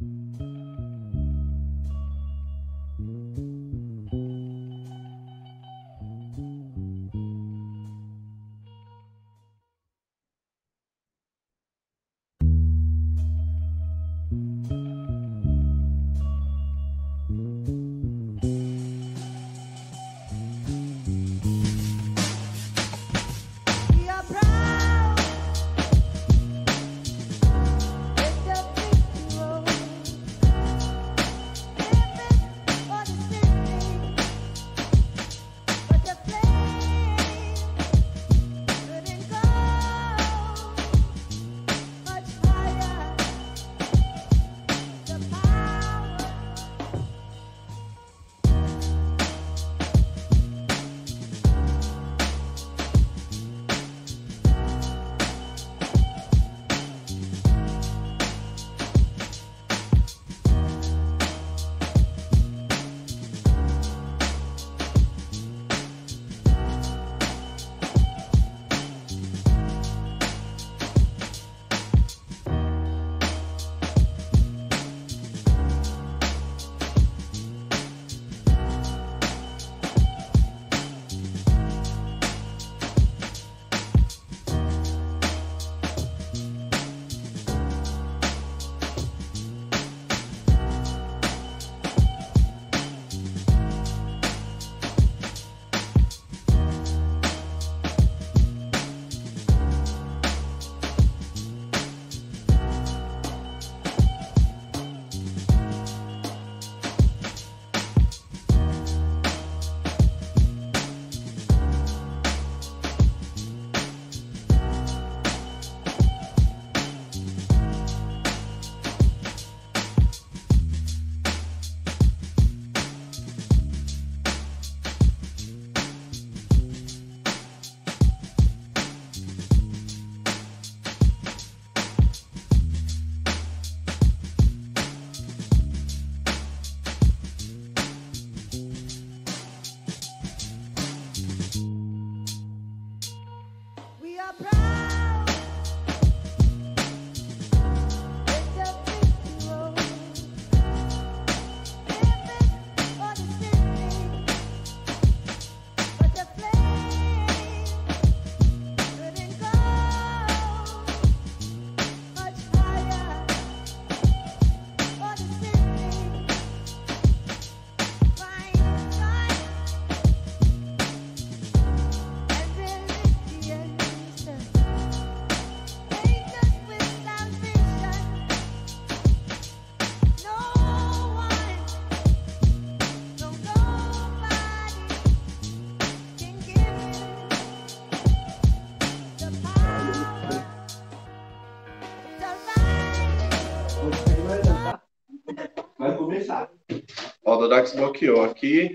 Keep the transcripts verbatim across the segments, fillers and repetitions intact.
Vai começar. Ó, o Dodax bloqueou aqui.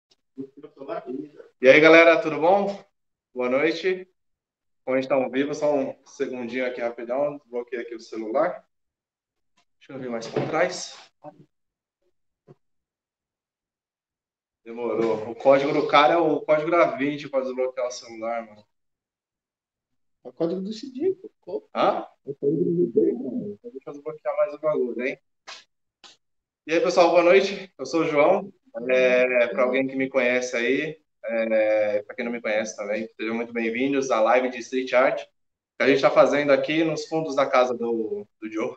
E aí, galera, tudo bom? Boa noite. Como a gente tá ao vivo, só um segundinho aqui rapidão. Desbloqueei aqui o celular. Deixa eu vir mais para trás. Demorou. O código do cara é o código da vinte para desbloquear o celular, mano. É o código do C D, pô. Hã? É o código do C D, mano. Deixa eu desbloquear mais o bagulho, hein? E aí, pessoal, boa noite. Eu sou o João. É, para alguém que me conhece aí, é, para quem não me conhece também, sejam muito bem-vindos à live de Street Art que a gente está fazendo aqui nos fundos da casa do, do Joe.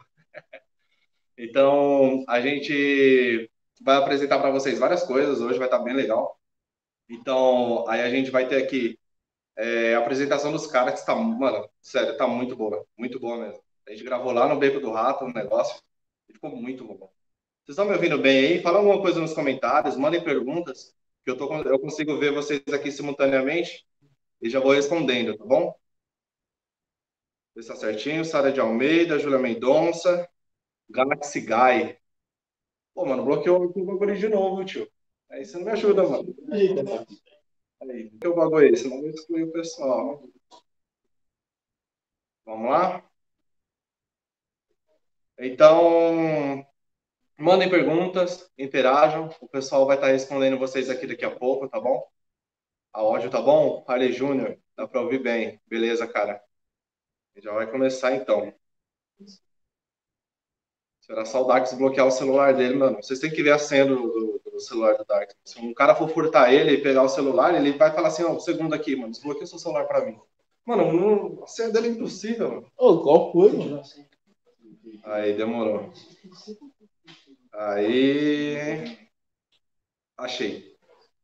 Então, a gente vai apresentar para vocês várias coisas. Hoje vai estar bem legal. Então, aí a gente vai ter aqui é, a apresentação dos caras, que está, mano, sério, está muito boa. Muito boa mesmo. A gente gravou lá no Beco do Rato um negócio e ficou muito bom. Vocês estão me ouvindo bem aí? Fala alguma coisa nos comentários, mandem perguntas, que eu, tô, eu consigo ver vocês aqui simultaneamente e já vou respondendo, tá bom? Está certinho. Sara de Almeida, Júlia Mendonça, Galaxy Guy. Pô, mano, bloqueou aqui o bagulho de novo, tio. Aí você não me ajuda, mano. Aí, que o bagulho é esse? Não vou excluir o pessoal. Vamos lá? Então, mandem perguntas, interajam. O pessoal vai estar respondendo vocês aqui daqui a pouco, tá bom? A áudio tá bom? Harley Júnior, dá pra ouvir bem. Beleza, cara. Já vai começar então. Esperar só o Dark desbloquear o celular dele, mano. Vocês têm que ver a senha do, do, do celular do Dark. Se um cara for furtar ele e pegar o celular, ele vai falar assim, ó, um segundo aqui, mano, desbloqueia o seu celular pra mim. Mano, não, a senha dele é impossível, mano. Ô, qual foi, mano? Aí, demorou. Aí... Achei.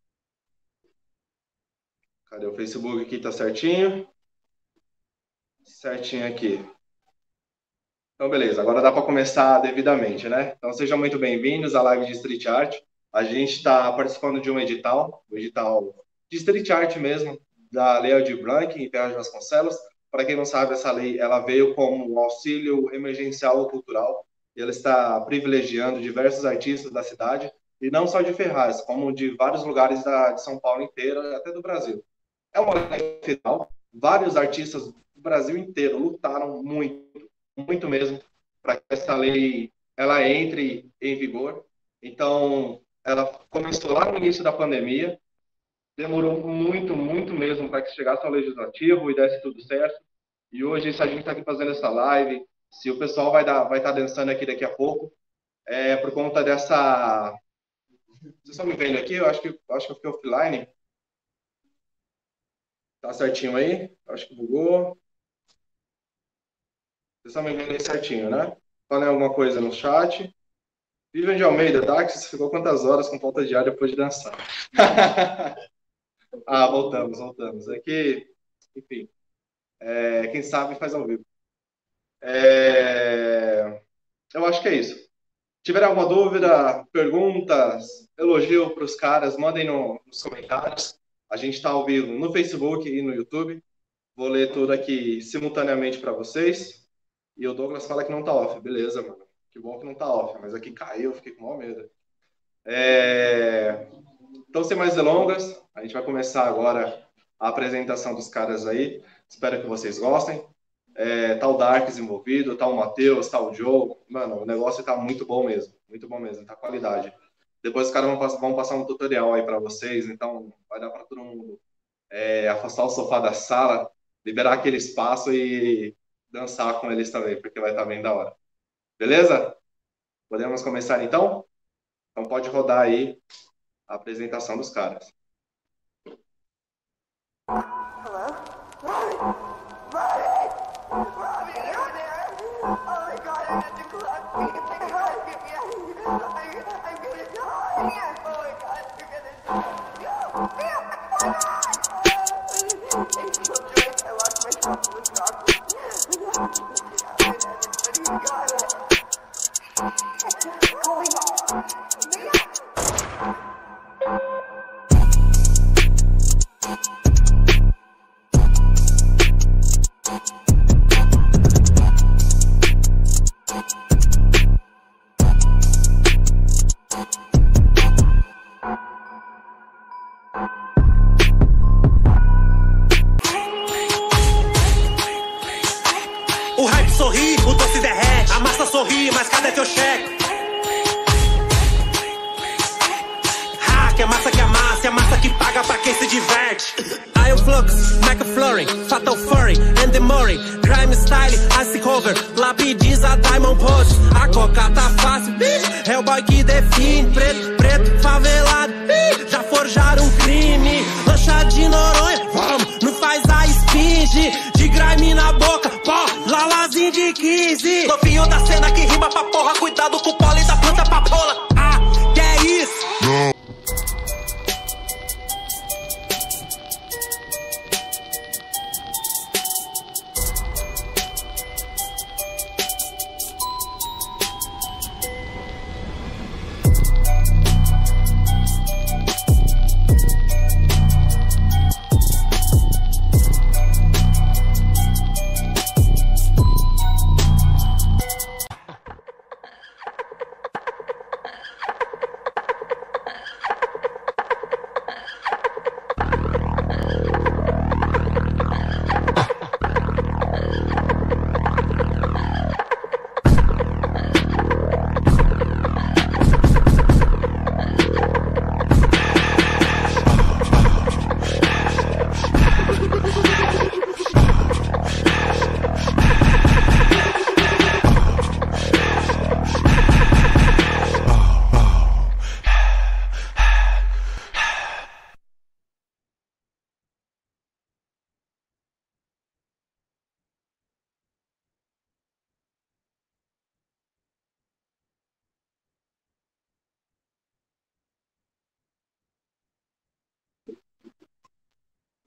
Cadê o Facebook aqui? Tá certinho? Certinho aqui. Então, beleza. Agora dá para começar devidamente, né? Então, sejam muito bem-vindos à live de Street Art. A gente está participando de um edital, um edital de Street Art mesmo, da Lei Aldir Blanc, em Ferraz de Vasconcelos. Para quem não sabe, essa lei ela veio como um auxílio emergencial cultural. E ela está privilegiando diversos artistas da cidade, e não só de Ferraz, como de vários lugares da, de São Paulo inteira, até do Brasil. É uma lei federal. Vários artistas do Brasil inteiro lutaram muito, muito mesmo, para que essa lei ela entre em vigor. Então, ela começou lá no início da pandemia, demorou muito, muito mesmo para que chegasse ao legislativo e desse tudo certo. E hoje, se a gente está aqui fazendo essa live, se o pessoal vai dar, vai estar dançando aqui daqui a pouco, é por conta dessa... Vocês estão me vendo aqui? Eu acho que, acho que eu fiquei offline. Tá certinho aí? Acho que bugou. Vocês estão me vendo aí certinho, né? Falem alguma coisa no chat. Vivian de Almeida, Dax, ficou quantas horas com falta de ar depois de dançar? Ah, voltamos, voltamos. É que, enfim, é, quem sabe faz ao vivo. É, eu acho que é isso. Tiver alguma dúvida, perguntas, elogio para os caras, mandem no, nos comentários. A gente está ao vivo no Facebook e no YouTube. Vou ler tudo aqui simultaneamente para vocês. E o Douglas fala que não tá off. Beleza, mano. Que bom que não tá off. Mas aqui caiu, fiquei com maior medo. É... Então, sem mais delongas, a gente vai começar agora a apresentação dos caras aí. Espero que vocês gostem. É, tá o Darks envolvido, tá o Matheus, tá o Joe. Mano, o negócio tá muito bom mesmo. Muito bom mesmo, tá qualidade. Depois os caras vão, vão passar um tutorial aí para vocês. Então, vai dar para todo mundo é, afastar o sofá da sala, liberar aquele espaço e dançar com eles também, porque vai estar bem da hora. Beleza? Podemos começar então? Então pode rodar aí a apresentação dos caras. Hello? Robbie! Robbie! Robbie, are you there? Oh my God, I'm at the club. You can take a ride. Get me out of here. I'm, I'm gonna die. Oh my God, you're gonna die. No! No! Oh my God! Oh, I'm so drunk. I lost my phone in the chocolate. Everybody got it. What's going on? O hype sorri, o doce derrete, a massa sorri, mas cadê teu cheque? Ah, que é massa que amassa, é massa que paga pra quem se diverte. I am Flux, McFlurry, Fatal Fury, Andy Murray, Grime Style, Ice Cover, Lapidiza, Diamond Pose. A coca tá fácil, é o boy que define. Preto, preto, favelado, já forjaram um crime. Lancha de Noronha, vamos, não faz a esfinge. De grime na boca, pó, lalazinho de quinze. Novinho da cena que rima pra porra, cuidado com o pólen da planta pra bola. Ah, que é isso? Não.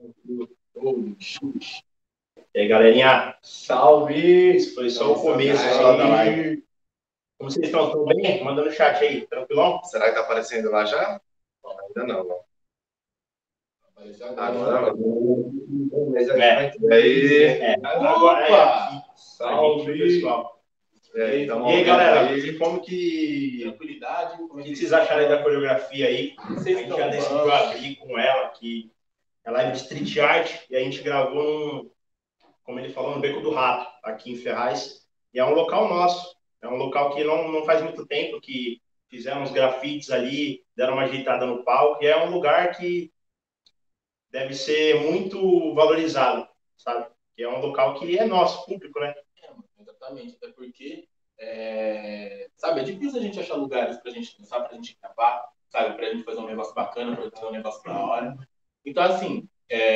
E aí, galerinha, salve! Isso foi só o começo só da live. Como vocês estão? Tudo bem? Manda no chat aí, tranquilão? Será que tá aparecendo lá já? Não, ainda não. Não. Agora não. Mas a gente vai ter aí. É, agora é aqui. Salve, pessoal. É, então, e aí, galera, aí, como que. Tranquilidade. O que vocês acharam aí da coreografia aí? A gente já decidiu abrir com ela aqui. É live de street art e a gente gravou num, como ele falou, no Beco do Rato, aqui em Ferraz. E é um local nosso. É um local que não, não faz muito tempo que fizeram uns grafites ali, deram uma ajeitada no palco. E é um lugar que deve ser muito valorizado, sabe? Que é um local que é nosso, público, né? É, exatamente. Até porque, é... sabe, é difícil a gente achar lugares pra gente dançar, pra gente gravar, sabe? Pra gente fazer um negócio bacana, pra fazer um negócio da hora. Então, assim,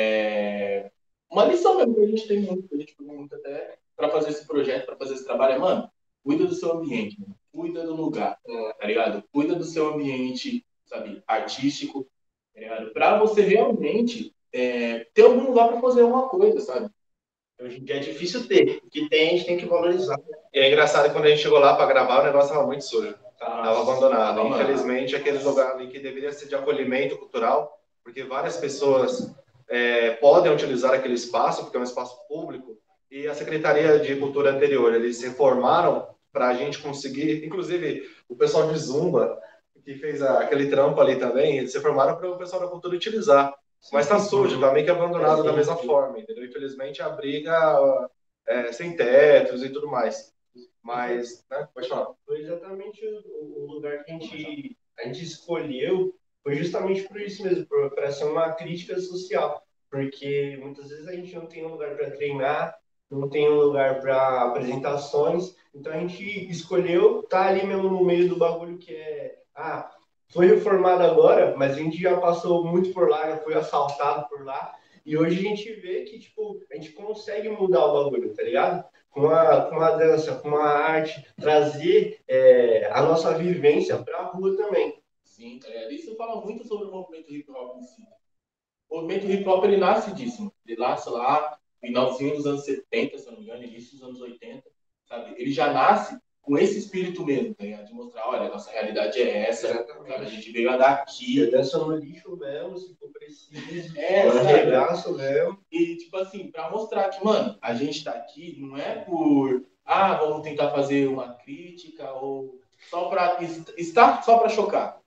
é uma lição mesmo que a gente tem muito, que a gente pegou muito até para fazer esse projeto, para fazer esse trabalho, é, mano, cuida do seu ambiente, mano. Cuida do lugar, tá ligado? Cuida do seu ambiente, sabe, artístico, tá ligado? Pra você realmente é, ter algum lugar para fazer alguma coisa, sabe? Hoje em dia é difícil ter, o que tem a gente tem que valorizar. E é engraçado que quando a gente chegou lá para gravar, o negócio tava muito sujo. Tava abandonado. Tava Infelizmente, aquele lugar ali que deveria ser de acolhimento cultural, porque várias pessoas é, podem utilizar aquele espaço, porque é um espaço público, e a Secretaria de Cultura anterior, eles se reformaram para a gente conseguir, inclusive o pessoal de Zumba, que fez a, aquele trampo ali também, eles se formaram para o pessoal da cultura utilizar. Mas está sujo, tá meio que abandonado da mesma forma, entendeu? Infelizmente, abriga é, sem tetos e tudo mais. Mas, né? Pode falar. Foi exatamente o, o lugar que a gente, a gente escolheu. Foi justamente por isso mesmo, para ser uma crítica social, porque muitas vezes a gente não tem um lugar para treinar, não tem um lugar para apresentações, então a gente escolheu estar ali mesmo no meio do bagulho que é, ah, foi reformado agora, mas a gente já passou muito por lá, já foi assaltado por lá, e hoje a gente vê que, tipo, a gente consegue mudar o bagulho, tá ligado? Com a, com a dança, com a arte, trazer é, a nossa vivência para a rua também. Sim, é, isso fala muito sobre o movimento hip hop em si. O movimento hip hop ele nasce disso, ele nasce lá, finalzinho dos anos setenta, se eu não me engano, início dos anos oitenta, sabe? Ele já nasce com esse espírito mesmo, tá ligado? De mostrar, olha, a nossa realidade é essa, sabe? A gente veio andar aqui. Eu danço no lixo mesmo, se for preciso. É, eu sabe? arregaço mesmo. E, tipo assim, pra mostrar que, mano, a gente tá aqui não é por, ah, vamos tentar fazer uma crítica ou só pra estar só pra chocar.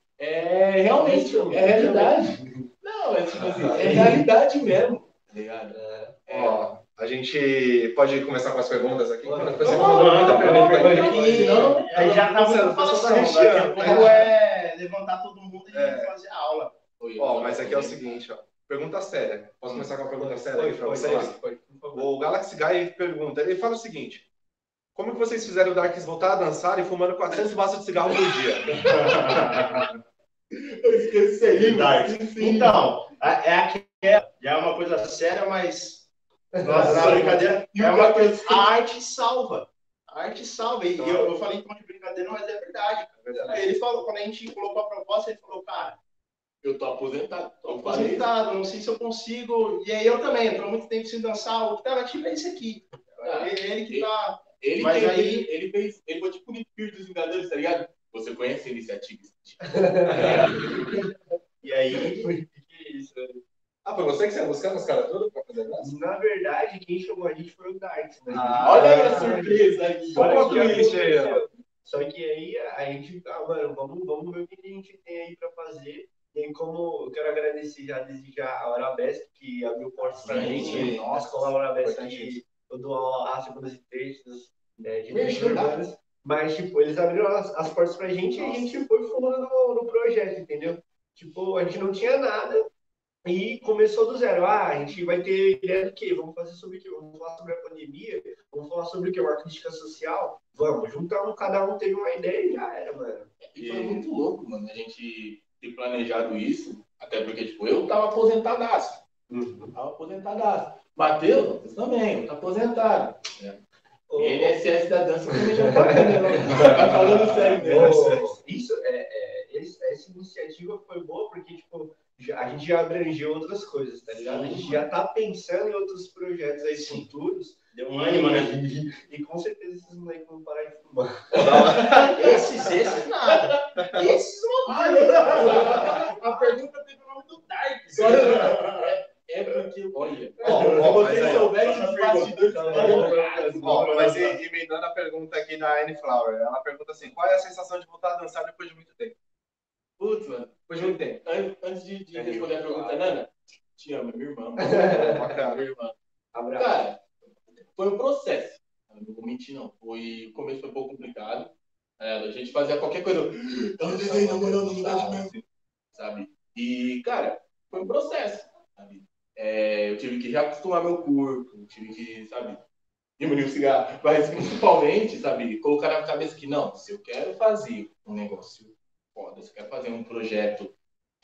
É realmente, é realidade. Não, é tipo assim, é realidade mesmo, tá ligado? É. Ó, a gente pode começar com as perguntas aqui? Mano, Vamos, você vamos, mandou muita vamos, pergunta vamos, aqui. senão aí já tá Você- muito você falação. tá Daqui a recheando, pouco né? é levantar todo mundo e É. fazer a aula. Ó, mas aqui é o seguinte, ó. Pergunta séria. Posso começar com uma pergunta séria aqui para Pode, vocês? pode, pode, por favor. O Galaxy Guy pergunta, ele fala o seguinte: como que vocês fizeram o Darks voltar a dançar e fumando quatrocentos maços de cigarro por dia? Eu esqueci aí, Dark. Dark. Então, a- é aquela, já é uma coisa séria, mas nossa, na brincadeira, E é o uma Gabriel- coisa, a arte salva. A arte salva. E eu, eu falei então de brincadeira, mas é verdade. Ele falou, quando a gente colocou a proposta, ele falou, cara, Eu tô aposentado. tô Eu falei, aposentado, não sei se eu consigo. E aí eu também, entrou muito tempo sem dançar, o alternativo é esse aqui. Ah, Ele, ele que tá. Ele, Mas fez, aí- ele fez, ele foi tipo o Nick Fury dos Vingadores, tá ligado? Você conhece a iniciativa? E aí, foi que isso. Ah, foi você que saiu buscando os caras todos para fazer graça? Na verdade, quem chamou a gente foi o Darks. Né? Ah, Olha aí a surpresa aí. Olha Olha que que twist aí, ó. aconteceu. Só que aí a gente, ah, mano, vamos, vamos ver o que a gente tem aí pra fazer. E aí, como eu quero agradecer já desde já a Arabesque, que abriu portas pra Sim, gente. nossa, A escola Arabesque, importante que eu dou aula às segundas e terças, é, de Merchan, duas urbanas. Mas, tipo, eles abriram as, as portas pra gente e a gente foi fumando no, no projeto, entendeu? Tipo, a gente não tinha nada e começou do zero. Ah, a gente vai ter ideia do quê? Vamos fazer sobre o quê? Vamos falar sobre a pandemia? Vamos falar sobre o quê? Uma crítica social? Vamos, juntamos, cada um teve uma ideia e já era, mano. E foi muito louco, mano, a gente ter planejado isso, até porque, tipo, eu tava aposentadaço. Uhum. Tava aposentadaço. Matheus, você também, tá aposentado. É. I N S S da dança também já tá fazendo. Tá falando sério mesmo. Ô, Isso, é, é, esse- essa iniciativa foi boa porque, tipo, já já- a gente já abrangeu outras coisas, tá ligado? A gente já tá pensando em outros projetos aí futuros. Deu um ânimo, né? E, e com certeza esses moleques vão parar de fumar. Esses, esses nada. Esses não vai. A pergunta teve o nome do Dark. É porque, olha, Ó, se ó, vocês mas aí, souberem dos bastidores, Ó, mas e- emendando a pergunta aqui da Anne Flower, ela pergunta assim: qual é a sensação de voltar a dançar depois de muito tempo? putz, mano, Depois de muito tempo. an- antes de, de responder a pergunta, Nana, te amo, é minha irmã. Bacana. Minha irmã. Abraço. Cara, foi um processo. Eu não vou mentir, não. Foi, o começo foi um pouco complicado. É, a gente fazia qualquer coisa. Eu não desenho, na moral, não dá de mesmo. Sabe? E, cara, foi um processo. Sabe? É, eu tive que reacostumar meu corpo, eu tive que, sabe, diminuir o cigarro. Mas, principalmente, sabe, colocar na cabeça que, não, se eu quero fazer um negócio foda, se eu quero fazer um projeto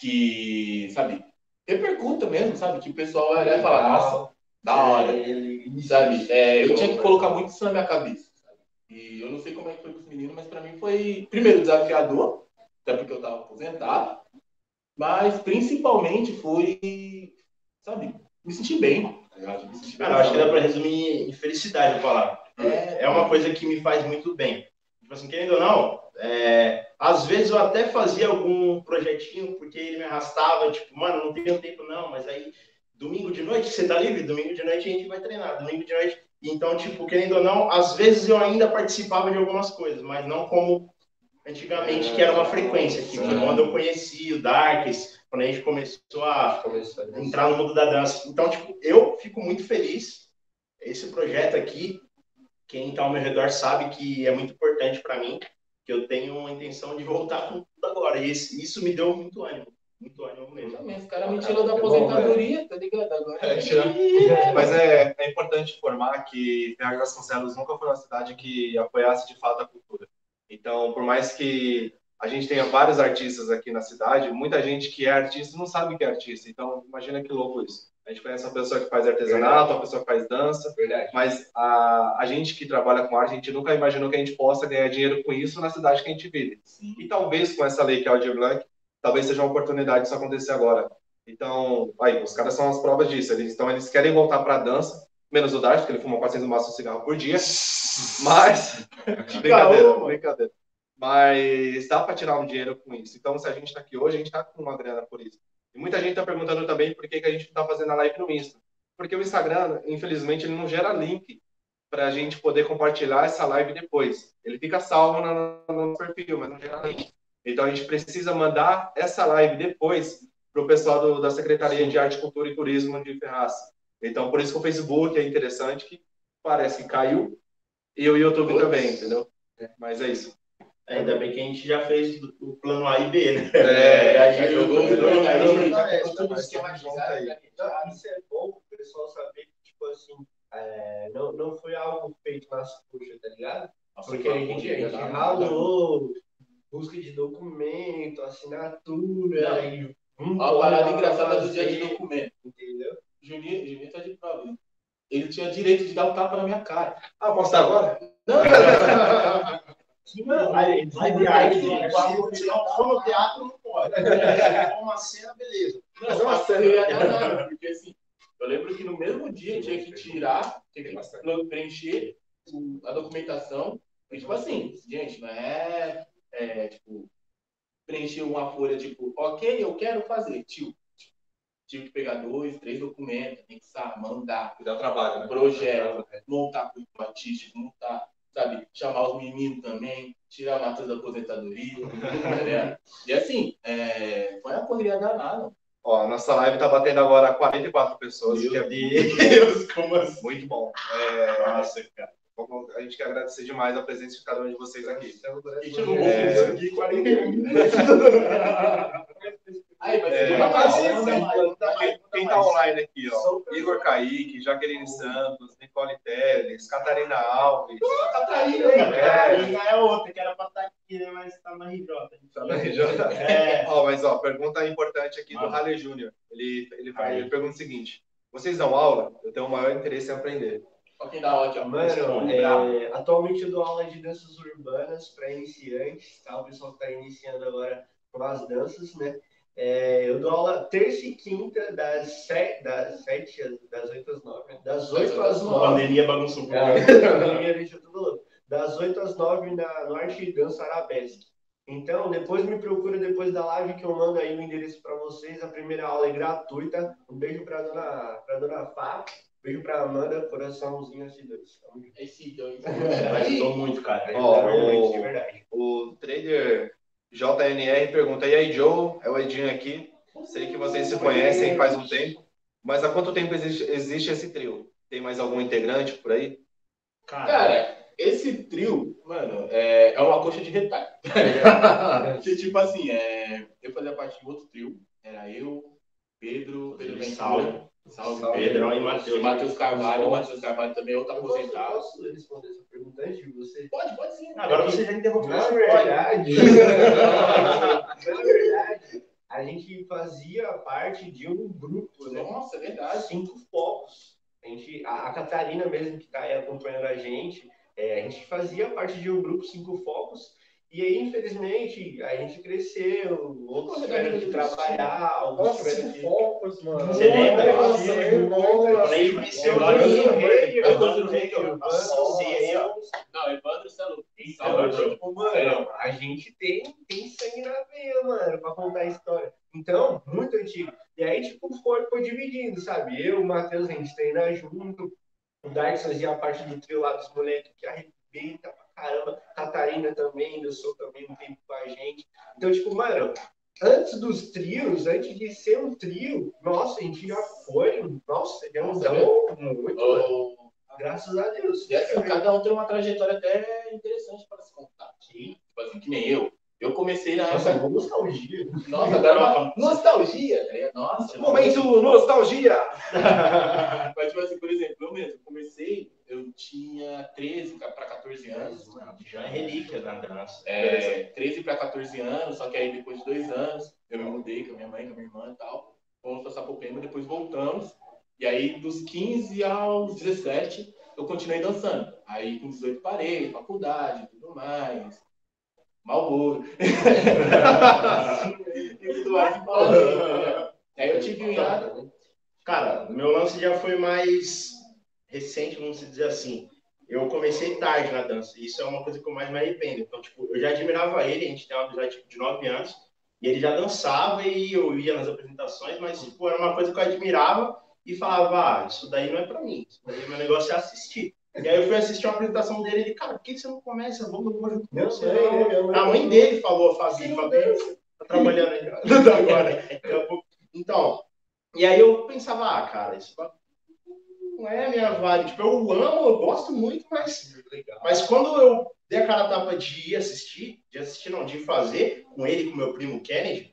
que, sabe, repercuta mesmo, sabe? Que o pessoal vai olhar e falar, nossa, da hora. Sabe? É, eu tinha que colocar muito isso na minha cabeça. Sabe? E eu não sei como é que foi com os meninos, mas pra mim foi, primeiro, desafiador, até porque eu tava aposentado, mas principalmente foi, sabe, me sentir bem. Tá ligado? Me sentir bem. Cara, eu acho que dá pra resumir em felicidade a palavra. É, É uma coisa que me faz muito bem. Tipo assim, querendo ou não, é, às vezes eu até fazia algum projetinho porque ele me arrastava, tipo, mano, não tenho tempo não, mas aí domingo de noite, você tá livre? Domingo de noite a gente vai treinar, domingo de noite. Então, tipo, querendo ou não, às vezes eu ainda participava de algumas coisas, mas não como antigamente, que era uma frequência, que foi quando eu conheci o Darks, quando a gente começou a entrar no mundo da dança. Então, tipo, eu fico muito feliz. Esse projeto aqui, quem está ao meu redor sabe que é muito importante para mim, que eu tenho uma intenção de voltar com tudo agora. E esse- isso me deu muito ânimo, muito ânimo mesmo. também, os caras me tirou da aposentadoria, tá ligado? Agora. Mas é, é importante informar que Ferraz Vasconcelos nunca foi uma cidade que apoiasse de fato a cultura. Então, por mais que a gente tenha vários artistas aqui na cidade, muita gente que é artista não sabe que é artista. Então, imagina que louco isso. A gente conhece uma pessoa que faz artesanato, uma pessoa que faz dança, Verdade. mas a, a gente que trabalha com arte, a gente nunca imaginou que a gente possa ganhar dinheiro com isso na cidade que a gente vive. E talvez com essa lei que é o Aldir Blanc, talvez seja uma oportunidade disso acontecer agora. Então, aí, os caras são as provas disso. Eles, então, eles querem voltar para a dança, menos o Dark, porque ele fuma quatrocentos maços de cigarro por dia. Mas, brincadeira, brincadeira. Mas dá para tirar um dinheiro com isso. Então, se a gente está aqui hoje, a gente está com uma grana por isso. E muita gente está perguntando também por que, que a gente está fazendo a live no Insta. Porque o Instagram, infelizmente, ele não gera link para a gente poder compartilhar essa live depois. Ele fica salvo no, no nosso perfil, mas não gera link. Então, a gente precisa mandar essa live depois para o pessoal do, da Secretaria Sim. de Arte, Cultura e Turismo de Ferraz. Então, por isso que o Facebook é interessante, que parece que caiu, e o YouTube Ups. também, entendeu? Mas é isso. Ainda bem que a gente já fez o plano A e B, né? É, a gente jogou o plano A e B. Isso é bom o pessoal saber que, tipo assim, é, não, não foi algo feito nas coxas, tá ligado? Porque a gente, a gente ralou, busca de documento, assinatura, e Hum, a parada engraçada do dia de documento. Entendeu? Juninho, Juninho tá de prova. Ele tinha direito de dar um tapa na minha cara. Ah, posso dar agora? Não, Não, aí, live arte, se não for no teatro, não pode. Se for uma cena, beleza. não, mas uma cena eu ia dar nada, porque assim, eu lembro que no mesmo dia tinha que tirar, tinha que preencher a documentação. E tipo assim, gente, não é, é tipo, preencher uma folha, tipo, ok, eu quero fazer, tio. Tive que pegar dois, três documentos, anexar, mandar. Dá trabalho, né? Projeto, montar com o artístico, montar, sabe? Chamar os meninos também, tirar a matriz da aposentadoria. Tá e assim, é, foi uma correria danada. Ó, a nossa live tá batendo agora quarenta e quatro pessoas. Meu que é Deus, como assim? muito bom. É, nossa, cara. A gente quer agradecer demais a presença de cada um de vocês aqui. E chegou um É. isso aqui, quarenta e um. Aí, vai ser É, uma quem, mais. quem tá online aqui, ó? Igor Kaique, Jaqueline Santos, Nicole Teles, Catarina Alves. Catarina, Catarina é outra, que era pra estar aqui, né? Mas tá na R J. Tá na região. É. Ó, mas ó, pergunta importante aqui do Mano. Raleigh Júnior. Ele, ele, faz- Aí. ele pergunta o seguinte: vocês dão aula? Eu tenho o maior interesse em aprender. Ó, quem dá aula aqui, ó. Mano, é, atualmente eu dou aula de danças urbanas para iniciantes, tá? O pessoal que está iniciando agora com as danças, né? É, eu dou aula terça e quinta, das sete, das sete às- das oito às nove. né? Das oito às A nove. pandemia bagunçou um pouco. É, a pandemia deixou tudo louco. Das oito às nove na, no Arte e Dança Arabesque. Então, depois me procura depois da live que eu mando aí o endereço para vocês. A primeira aula é gratuita. Um beijo para dona, pra dona Fá. Beijo para Amanda, coraçãozinho assim, dois. Esse dois. Ela ajudou muito, cara. Ó, Verdade, o- de verdade. O trader J N R pergunta: e aí, Joe? É o Edinho aqui. Sei que vocês se conhecem faz um tempo, mas há quanto tempo existe, existe esse trio? Tem mais algum integrante por aí? Cara, Cara, esse trio, mano, é, é uma coxa de retalho. tá ligado? Porque, tipo assim, é, eu fazia parte de outro trio. Era eu, Pedro, Pedro Ventura. Salve. Salve, Salve. Pedrão e E Matheus. Matheus Carvalho. O Matheus Carvalho também é outro Eu posso, eu aposentado. posso responder essa pergunta antes de você? Pode, pode sim. Agora você já interrompeu. Na Pode. verdade, na verdade, a gente fazia parte de um grupo, né? Nossa, é verdade. Cinco focos. A, gente, a, a Catarina mesmo que está aí acompanhando a gente, é, a gente fazia parte de um grupo Cinco Focos. E aí, infelizmente, a gente cresceu, outros tiveram que trabalhar, alguns Nossa, tiveram cinco que... focos, mano. Você lembra? Nossa, Nossa, nossa. Quando a gente conheceu o Evandro Evandro Reis, Evandro Reis, nossa, você aí, ó. Não, Evandro, você é louco. Então, Salve, tipo, mano, a gente tem, tem sangue na veia, mano, pra contar a história. Então, muito antigo. E aí, tipo, foi, foi dividindo, sabe? Eu, o Matheus, a gente treina junto. O Darks fazia a parte do trio lá dos moleques que arrebenta pra caramba. Catarina também, eu sou também um tempo com a gente. Então, tipo, mano, antes dos trios, antes de ser um trio, nossa, a gente já foi, nossa, já andamos muito, mano. Oh, Graças a Deus. e assim, cada um tem uma trajetória até interessante para se contar. Sim. Tipo assim, que nem eu. Eu comecei na Nossa, época. uma nostalgia. Nossa, agora uma nostalgia. Né? Nossa, Momento nostalgia! Mas, tipo assim, por exemplo, eu mesmo comecei, eu tinha treze para quatorze anos. Já é relíquia da dança. É, treze para quatorze anos, só que aí depois de dois anos, eu me mudei com a minha mãe, com a minha irmã e tal. Fomos para Sapopemba, depois voltamos. E aí, dos quinze aos dezessete, eu continuei dançando. Aí, com dezoito, parei, faculdade e tudo mais. Malboro. E tudo mais. Então, aí eu tive um hiato. Cara, meu lance já foi mais recente, vamos dizer assim. Eu comecei tarde na dança, e isso é uma coisa que eu mais me arrependo. Então, tipo, eu já admirava ele, a gente tem uma amizade tipo, de nove anos, e ele já dançava e eu ia nas apresentações, mas, tipo, era uma coisa que eu admirava e falava, ah, isso daí não é pra mim, isso daí meu negócio é assistir. E aí eu fui assistir uma apresentação dele e ele, cara, por que você não começa? Vamos, vamos junto com Meu você. Deus, não. meu Deus. A mãe dele falou, a Fabi, Fabi, tá trabalhando aí agora. Daqui a pouco. Então, e aí eu pensava, ah, cara, isso não é a minha vibe. Tipo, eu amo, eu gosto muito, mas, mas quando eu dei a cara a tapa de ir assistir, de assistir não, de fazer, com ele e com meu primo Kennedy,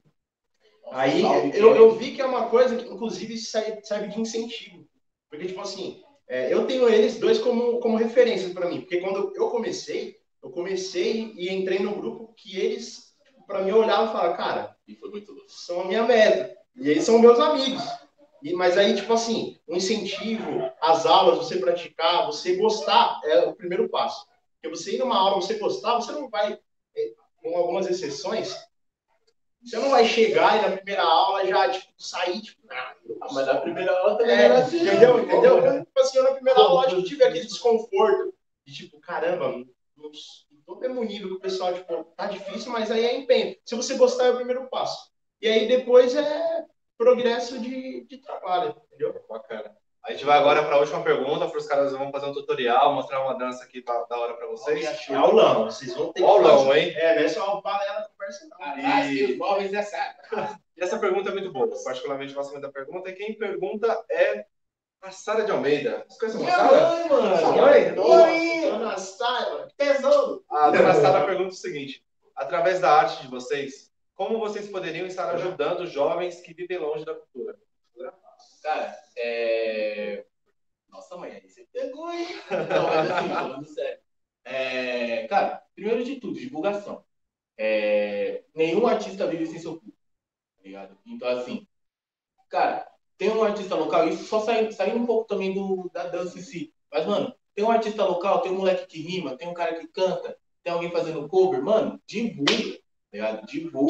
aí eu, eu vi que é uma coisa que, inclusive, serve de incentivo. Porque, tipo assim, é, eu tenho eles dois como, como referências para mim. Porque quando eu comecei, eu comecei e entrei no grupo que eles, para mim, olhavam e falavam, cara, E foi muito louco. são a minha meta. E eles são meus amigos. E, mas aí, tipo assim, um incentivo, as aulas, você praticar, você gostar, é o primeiro passo. Porque você ir numa aula, você gostar, você não vai, com algumas exceções, você não vai chegar e na primeira aula já, tipo, sair, tipo, ah, Ah, mas na primeira aula também é, era assim. entendeu? né? Entendeu? Tipo assim, eu na primeira aula, acho que eu tive aquele desconforto de, tipo, caramba, não não tô no mesmo nível que o pessoal, tipo, tá difícil, mas aí é empenho. Se você gostar, é o primeiro passo. E aí depois é progresso de, de trabalho, entendeu? Bacana. A gente vai agora para a última pergunta, para os caras vão fazer um tutorial, mostrar uma dança aqui pra, da hora para vocês. É aulão, vocês vão ter que Aulão, fazer. hein? É, não é só uma balela conversa, não. Ah, e os móveis é certo. E essa pergunta é muito boa, eu particularmente gosto muito da pergunta, e quem pergunta é a Sara de Almeida. Você conhece a Minha Sara? mãe, mano. Sua mãe? Oi, dona Sara, que tesouro. A dona Sara pergunta o seguinte: através da arte de vocês, como vocês poderiam estar ajudando jovens que vivem longe da cultura? Cara, é... Nossa, mãe, aí você pegou, hein? Não, mas assim, falando sério. É... Cara, primeiro de tudo, divulgação. É... Nenhum artista vive sem seu público, tá ligado? Então, assim, cara, tem um artista local, isso só saindo, saindo um pouco também do, da dança em si. Mas, mano, tem um artista local, tem um moleque que rima, tem um cara que canta, tem alguém fazendo cover, mano, divulga, tá ligado? Divulga.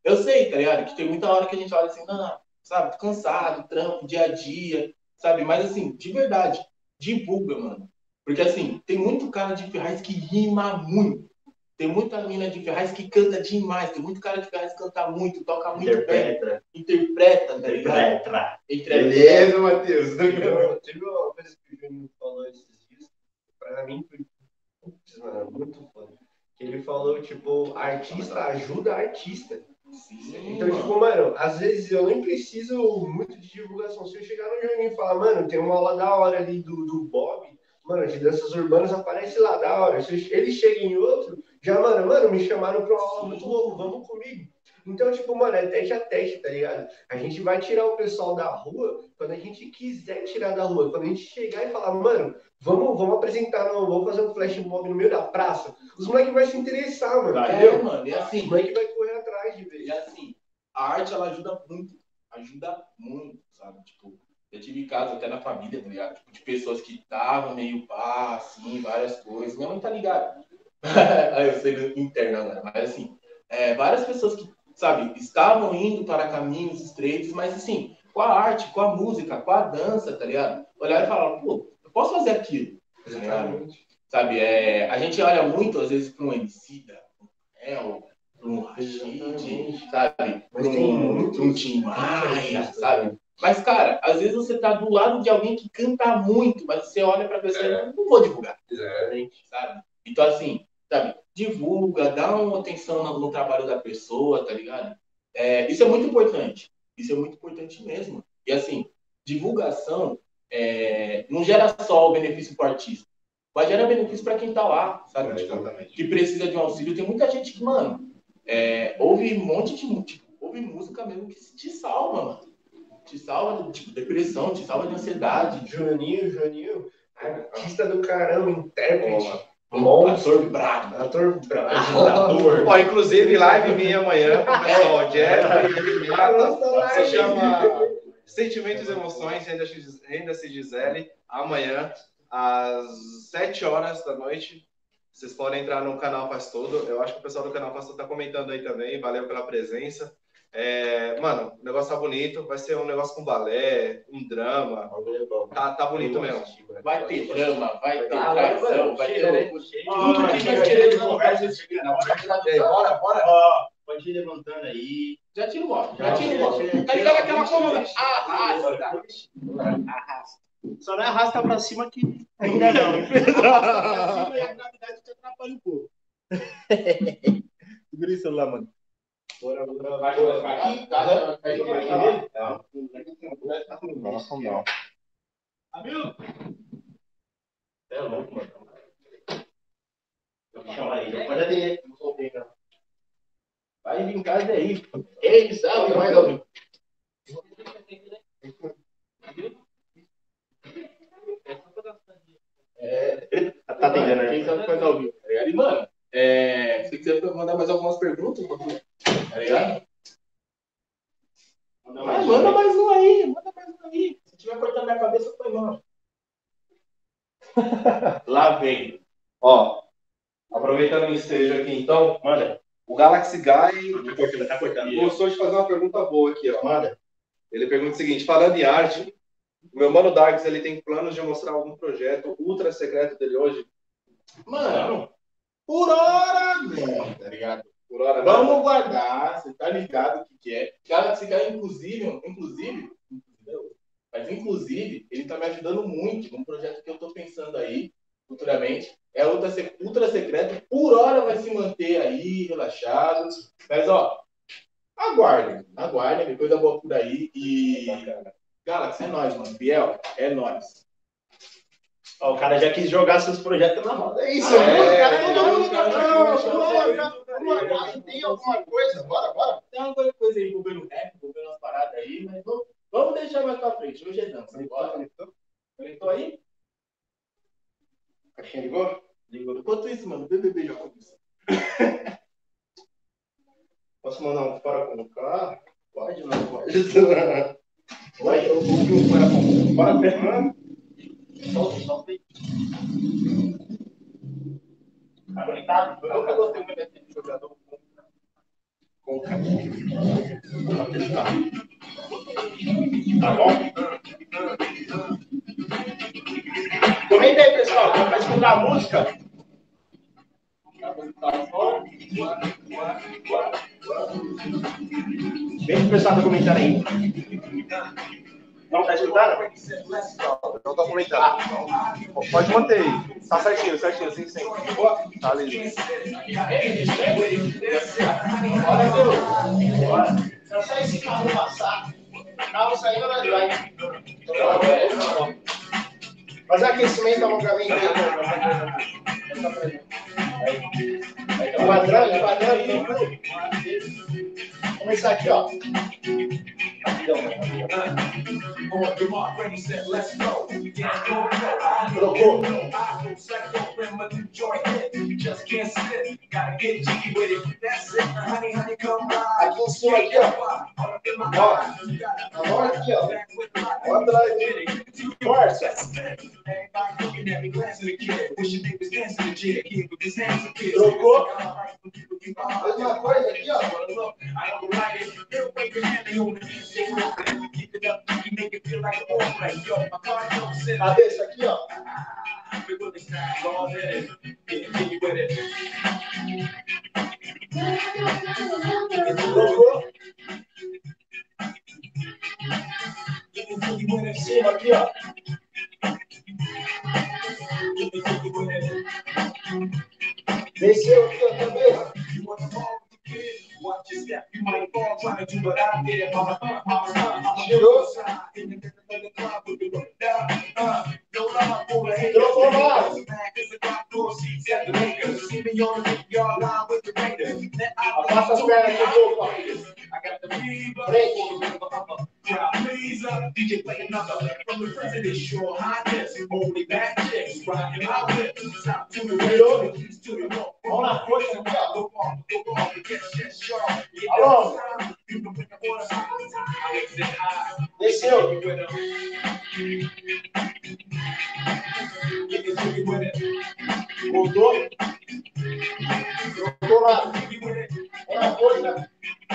Eu sei, tá ligado? Que tem muita hora que a gente olha assim, não, sabe, tô cansado, trampo, dia a dia, sabe? Mas assim, de verdade, divulga, mano. Porque assim, tem muito cara de Ferraz que rima muito. Tem muita mina de Ferraz que canta demais. Tem muito cara de Ferraz que canta muito, toca muito Interpreta. bem. Interpreta, tá ligado? Interpreta. Interpreta. Beleza, Matheus. Teve teve uma coisa que o Juninho falou esses dias, pra mim foi putz, mano, muito foda. Que ele falou, tipo, artista ajuda artista. Sim, Então, tipo, mano, às vezes eu nem preciso muito de divulgação. Se eu chegar no Juninho e falar, mano, tem uma aula da hora ali do, do Bob, mano, de danças urbanas, aparece lá, da hora. Se ele chega em outro, já, mano, mano, me chamaram pra uma aula muito louco, vamos comigo. Então, tipo, mano, é teste a teste, tá ligado? A gente vai tirar o pessoal da rua quando a gente quiser tirar da rua. Quando a gente chegar e falar, mano, vamos, vamos apresentar, não, vamos fazer um flash mob no meio da praça. Os moleques vão se interessar, mano, É, entendeu? mano, e assim, Os moleques vão correr atrás de ver. e assim, a arte, ela ajuda muito. Ajuda muito, sabe? Tipo, eu tive casos até na família, tá ligado? Tipo, de pessoas que estavam meio pá, assim, várias coisas. Minha mãe tá ligada. Aí eu sei do interno agora, mas assim, é, várias pessoas que, sabe, estavam indo para caminhos estreitos, mas assim, com a arte, com a música, com a dança, tá ligado? Olhar e falar, pô, eu posso fazer aquilo, tá ligado? Sabe, é, a gente olha muito, às vezes, para um Emicida, é, ou para um Rashid, sabe? Para um, pra um Tim Maia, sabe? Mas, cara, às vezes você tá do lado de alguém que canta muito, mas você olha pra pessoa e não, não vou divulgar. Exatamente. Sabe? Então, assim, sabe? Divulga, dá uma atenção no, no trabalho da pessoa, tá ligado? É, isso é muito importante. Isso é muito importante mesmo. E, assim, divulgação é, não gera só o benefício pro artista, mas gera benefício pra quem tá lá, sabe? É, Tipo, exatamente. que precisa de um auxílio. Tem muita gente que, mano, é, ouve um monte de... Tipo, ouve música mesmo que te salva, mano. Te salva de tipo, depressão, te salva de ansiedade. Juninho, Juninho, artista do caramba, intérprete. Monstro. Ator brabo. Ator brabo. Agitador. Ó, inclusive, live minha amanhã com o pessoal Jeff, se chama Sentimentos e Emoções, Renda-se Gisele, amanhã, às sete horas da noite. Vocês podem entrar no canal Faz Todo. Eu acho que o pessoal do canal Faz Todo tá comentando aí também. Valeu pela presença. É, mano, o negócio tá bonito. Vai ser um negócio com balé, um drama. Tá, tá bonito mesmo. Vai ter drama, vai ter Ah, traição, vai vai ter, ter... né? Tudo que vai querer conversa. Bora, bora. Ó, pode ir levantando aí. Já tira o óculos, já tira o óculos. Tá ligado aquela coluna? Arrasta. Arrasta. Só não é arrasta pra cima que ainda não. Arrasta pra cima e a gravidade te atrapalha um pouco. Segura esse celular, mano. Bora, bora, Vai bora. ficar aqui, tá? Vai ficar aqui. Nossa, não. Amigo? É louco, mano. Chama aí. Não pode atender. Não soltei, não. Vai vir em casa aí. Ele sabe mais ou menos. É, tá atendendo, né? Quem sabe faz ao vivo, tá ligado? E, mano, é, se quiser mandar mais algumas perguntas, tá ligado? Manda Mas mais manda um. mais um aí, manda mais um aí. Se tiver cortando minha cabeça, foi mal. Lá vem. Ó, aproveitando o ensejo aqui, então, Manda. o Galaxy Guy Tá cortando, tá cortando. gostou de fazer uma pergunta boa aqui, ó. Manda. Ele pergunta o seguinte: falando em arte, o meu mano Darks, ele tem planos de mostrar algum projeto ultra secreto dele hoje? Mano, por hora não, tá ligado? Por hora não. Vamos guardar, você tá ligado o que, que é. Galaxy Guy, inclusive, inclusive, mas inclusive, ele tá me ajudando muito num projeto que eu tô pensando aí, futuramente. É ultra, ultra secreto, por hora vai se manter aí, relaxado. Mas, ó, aguardem, aguardem, tem coisa boa por aí. E, Galaxy, é nóis, mano. Biel, é nóis. Ó, o cara já quis jogar seus projetos na roda. É isso, Ah, é, mano. Cara, é, todo mundo cara, tá cara, falando. cara, Bora, tem alguma coisa? Bora, bora. Tem alguma coisa aí envolvendo rap, envolvendo umas paradas aí, mas vamos, vamos deixar mais pra frente. Hoje é dança. Bora. Conectou aí? Caixinha ligou? Ligou. Enquanto isso, mano, o B B B já começou. Posso mandar um fora com o carro? Pode, não pode. Vai, eu vou um fora com o Bora, Fernando. Solta, solta aí. Tá conectado? Eu nunca gostei muito desse jogador. Com Tá bom? Comenta aí, pessoal. Quem vai escutar a música? Deixa o pessoal tá comentando aí. Não tá escutando? Não tô comentando. Pode manter aí. Tá certinho, certinho, sim, sim. Tá ali. Olha, Deus. É só esse carro passar. O carro saindo na drive. Fazer aquecimento, alongamento. Quadrando, quadrando. Vamos começar aqui, ó. Trocou. Aqui em cima, aqui, ó. Ó. A mão aqui, ó. Ó atrás dele. Força. Trocou. Mesma coisa aqui, ó. Cabeça aqui, ó. Trocou. Em cima aqui, ó. Desceu aqui, ó, cabeça. Girou. Trocou mais. Abaixa as pernas aqui um pouco, ó. Frente. D J play another from the president, sure highness, only bad chicks riding out with top to the radio, to the wall. Vamos na força aqui, ó. Alô? Desceu. Voltou. Voltou lá. Vamos na força.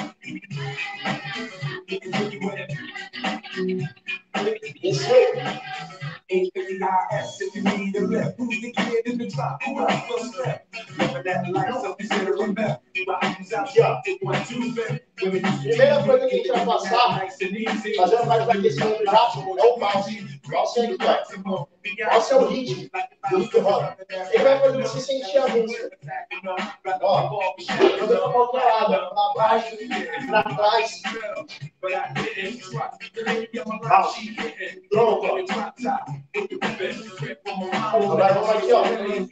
Desceu. H fifty I S if you need a lift. Who's the kid in the drop? Who else will slip? Living that life, so consider a myth. Riding out here, one, two, three. Primeira coisa que a gente vai passar, fazendo mais um aquecimento rápido, é o bounce. Bounce é aqui, ó. Bounce é o ritmo do hip hop. Ele vai fazer você sentir a música. Ó, jogando pra qualquer lado, pra baixo, pra trás. Bounce. Tronco. Agora vamos aqui, ó.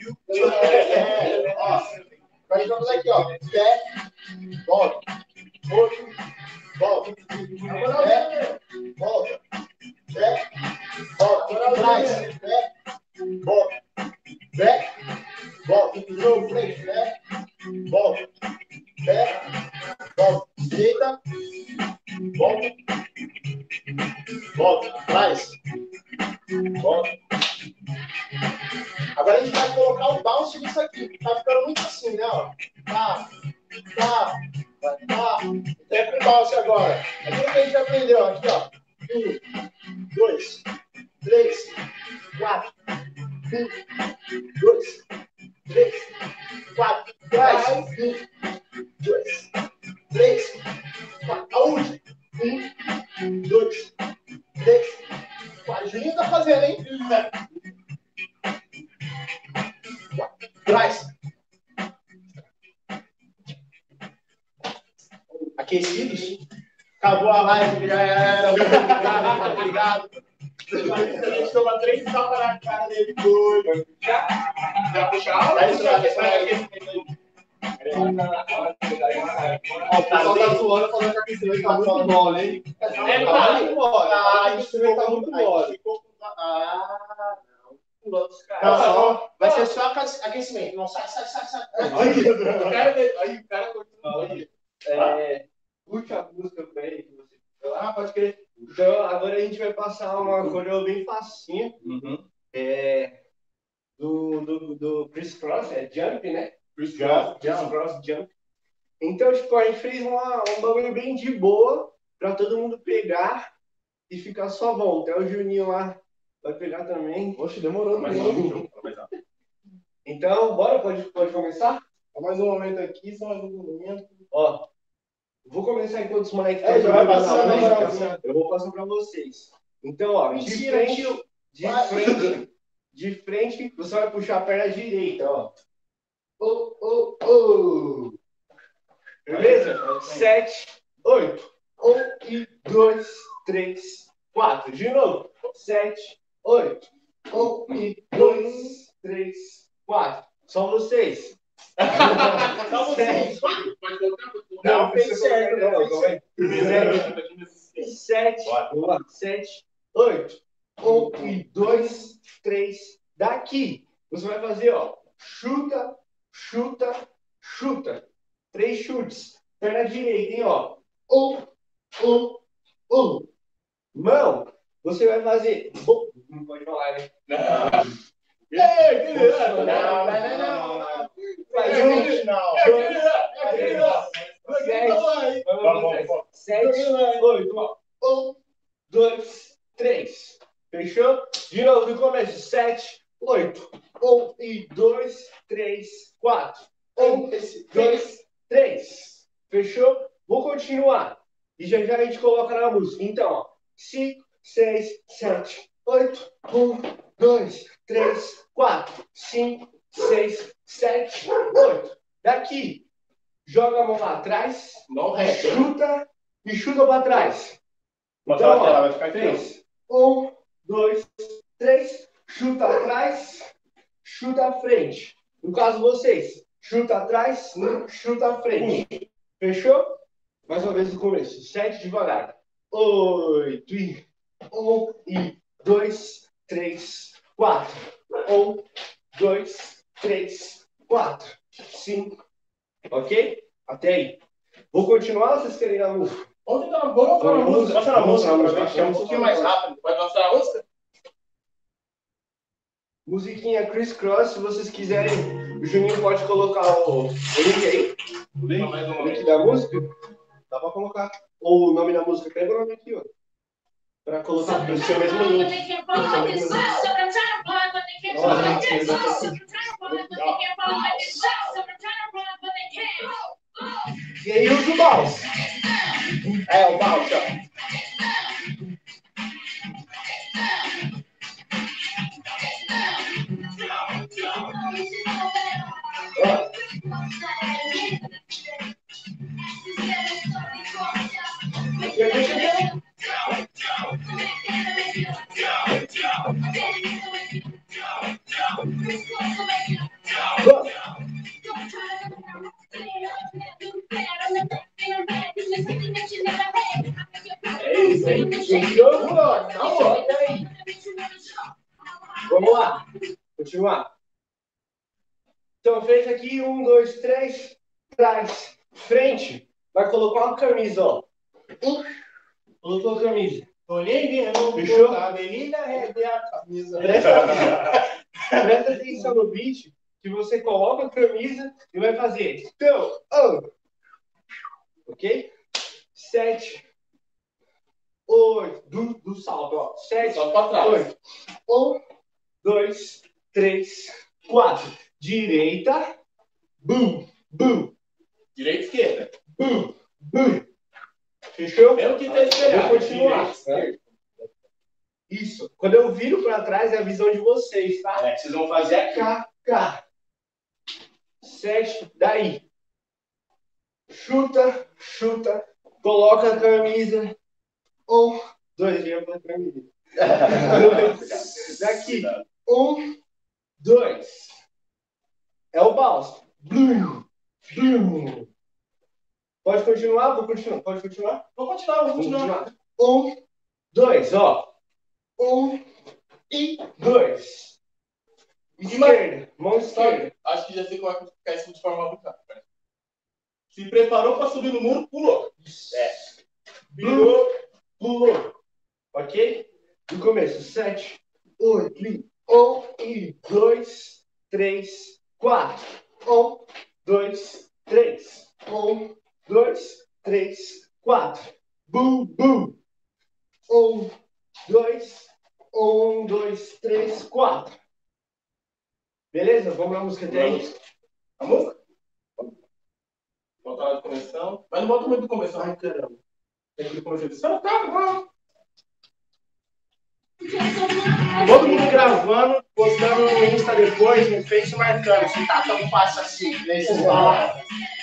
É, ó. Agora vamos aqui, ó. Pé, volta. Outro, volta. Pé, volta. Pé, volta. Trás, pé, volta. Pé, volta. De novo, frente, pé, volta. Pé, volta. Direita, volta. Volta. Trás, volta. Agora a gente vai colocar o bounce nisso aqui. Tá ficando muito assim, né? Ó. Tá, tá, tá. Tem que bounce agora. Aquilo que a gente aprendeu aqui, ó. Um, dois, três, quatro. Um, dois, três, quatro. Trás. Um, dois, três, quatro. A última. Um, dois, três, quatro. Juninho tá fazendo, hein? Trás. Aquecidos. Acabou a live, já era. Muito obrigado. A gente toma três tapas na cara dele. Doido. Já? Já puxar? É isso, já. O pessoal tá suando falando que aquecimento tá muito mole, hein? É, tá muito mole. Ah, aquecimento tá muito mole. Ah, não. Não, só, vai ser só aquecimento. Não, sai, sai, sai, sai. Aí, o cara, aí, o cara continua. É, curte a música bem que você. Ah, pode crer. Então, agora a gente vai passar uma coreo bem facinha. Uhum. É, do, do, do Chris Cross, é Jump, né? Chris Cross, Chris Cross Jump. Então, tipo, a gente fez uma, um bagulho bem de boa pra todo mundo pegar e ficar só bom. Até o Juninho lá vai pegar também. Oxe, demorou. Mais Mais rápido, um. João, mais rápido. Então, bora, pode, pode começar? mais um momento aqui, só mais um momento. Ó, vou começar enquanto os moleques É, já vai passando, na né, música. já. Eu vou passar pra vocês. Então, ó, de Mentira, frente, tio. de Vai. frente, de frente, você vai puxar a perna direita, ó. Oh, oh, oh. Beleza? Sete, oito. Um e dois, três, quatro. De novo. Sete, oito. Um e dois, três, quatro. Só vocês. Só vocês. Pode pode colocar? Pode colocar. Não, fez certo, não. Calma aí. Primeiro, Sete, vamos lá. Sete, oito. Um e dois, três. Daqui. Você vai fazer, ó. Chuta, chuta, chuta. Três chutes. Perna direita, hein, ó. Um, um, um. Mão. Você vai fazer. Bom, não pode falar, né? Ei, que Não, não, não, não, não, não. Faz É um, aquele final. dois, É aquele final. sete. Vamos, vamos, vamos. Sete, oito, ó. Um, dois, três. Fechou? De novo, no começo. Sete, oito. Um e dois, três, quatro. Um, dois, três. Fechou? Vou continuar. E já já a gente coloca na música. Então, ó. Cinco, seis, sete, oito. Um, dois, três, quatro. Cinco, seis, sete, oito. Daqui. Joga a mão lá atrás. Não reto. Chuta e chuta para trás. Bota Então, a tela, ó, vai ficar aqui. três. Um, dois, três. Chuta atrás, chuta à frente. No caso, vocês, chuta atrás, chuta à frente. Fechou? Mais uma vez no começo. Sete devagar. Oito e um e dois, três, quatro. Um, dois, três, quatro, cinco. Ok? Até aí. Vou continuar ou vocês querem ir na música? Vamos tentar, vamos lançar a música. Passa na música, pra ver Acho que que é um pouquinho mais rápido. Pode lançar a música? Musiquinha Criss Cross, se vocês quiserem, o Juninho pode colocar o, o link aí. O link, Mais uma o link vez. da música. Dá pra colocar. Ou o nome da música, pega o nome aqui, ó. Pra colocar no seu mesmo link. No seu mesmo link. E aí usa o mouse. É, o mouse, ó. É isso aí. Então, ó, tá bom. Vamos lá. Continuar. Então, fez aqui. Um, dois, três. Trás. Frente. Vai colocar uma camisa, ó. Um. Colocou a camisa. Olhei vendo, Fechou? a avenida é a camisa. Presta, presta atenção no beat, que você coloca a camisa e vai fazer. Então, oh. Ok? Sete. Oito. Do, do salto, ó. Sete. Só pra trás. Oito. Um, dois, três, quatro. Direita. Bum, bum, Direita e esquerda. bum, bum. Fechou? É o que tá esperando. Vou continuar. Direita, esquerda. Isso. Quando eu viro para trás é a visão de vocês, tá? É, vocês vão fazer aqui. Cá, cá. Sete. Daí. Chuta, chuta. Coloca a camisa. Um, dois. Já pra camisa. Dois. Daqui. Um, dois. É o bounce. Blum, blum. Pode continuar? Vou continuar. Pode continuar? Vou continuar, vou Vou continuar. continuar. Um, dois, ó. Um e dois. Esquerda. Mão esquerda. Acho que já sei como é que vai ficar isso de forma muito rápida. Se preparou para subir no muro, pulou. É. Virou, pulou. Ok? Do começo. Sete, oito, e um e dois, três, quatro. Um, dois, três. Um, três, quatro. Bum, bum. Um, dois, um, dois, três, quatro. Beleza? Vamos na música até aí? A música? Voltar lá de começo. Mas não volta muito do começo. Ai, caramba. Tem que começar de tá, tá. Todo mundo gravando, postando no Insta depois, no Face marcando. Se tá tão fácil assim, nesses palavras.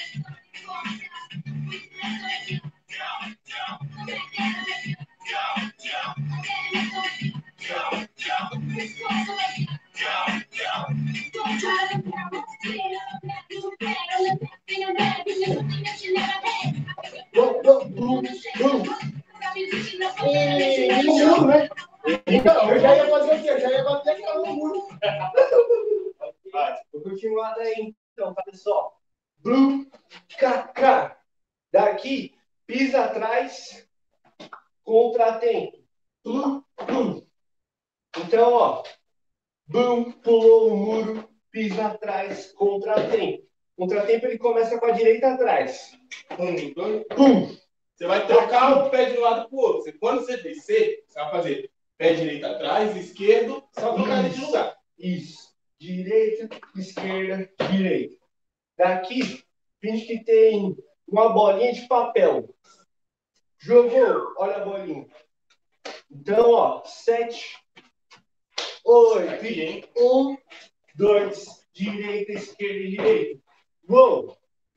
E no muro, né? Então, eu já ia fazer o quê? Eu já ia bater aqui no muro. Vou continuar daí, então, tá, pessoal? Blue, K, K. Daqui, pisa atrás, contratempo. Blue, blue. Então, ó. Blue, pulou o muro, pisa atrás, contratempo. Contratempo, ele começa com a direita atrás. Um, dois, Pum. Você vai trocar o pé de um lado pro outro. Você, quando você descer, você vai fazer pé direito atrás, esquerdo, só trocar ele de lugar. Isso. Direita, esquerda, direita. Daqui, finge que tem uma bolinha de papel. Jogou, olha a bolinha. Então, ó, sete, oito, Aqui, hein? um, dois, direita, esquerda e direita. Uou!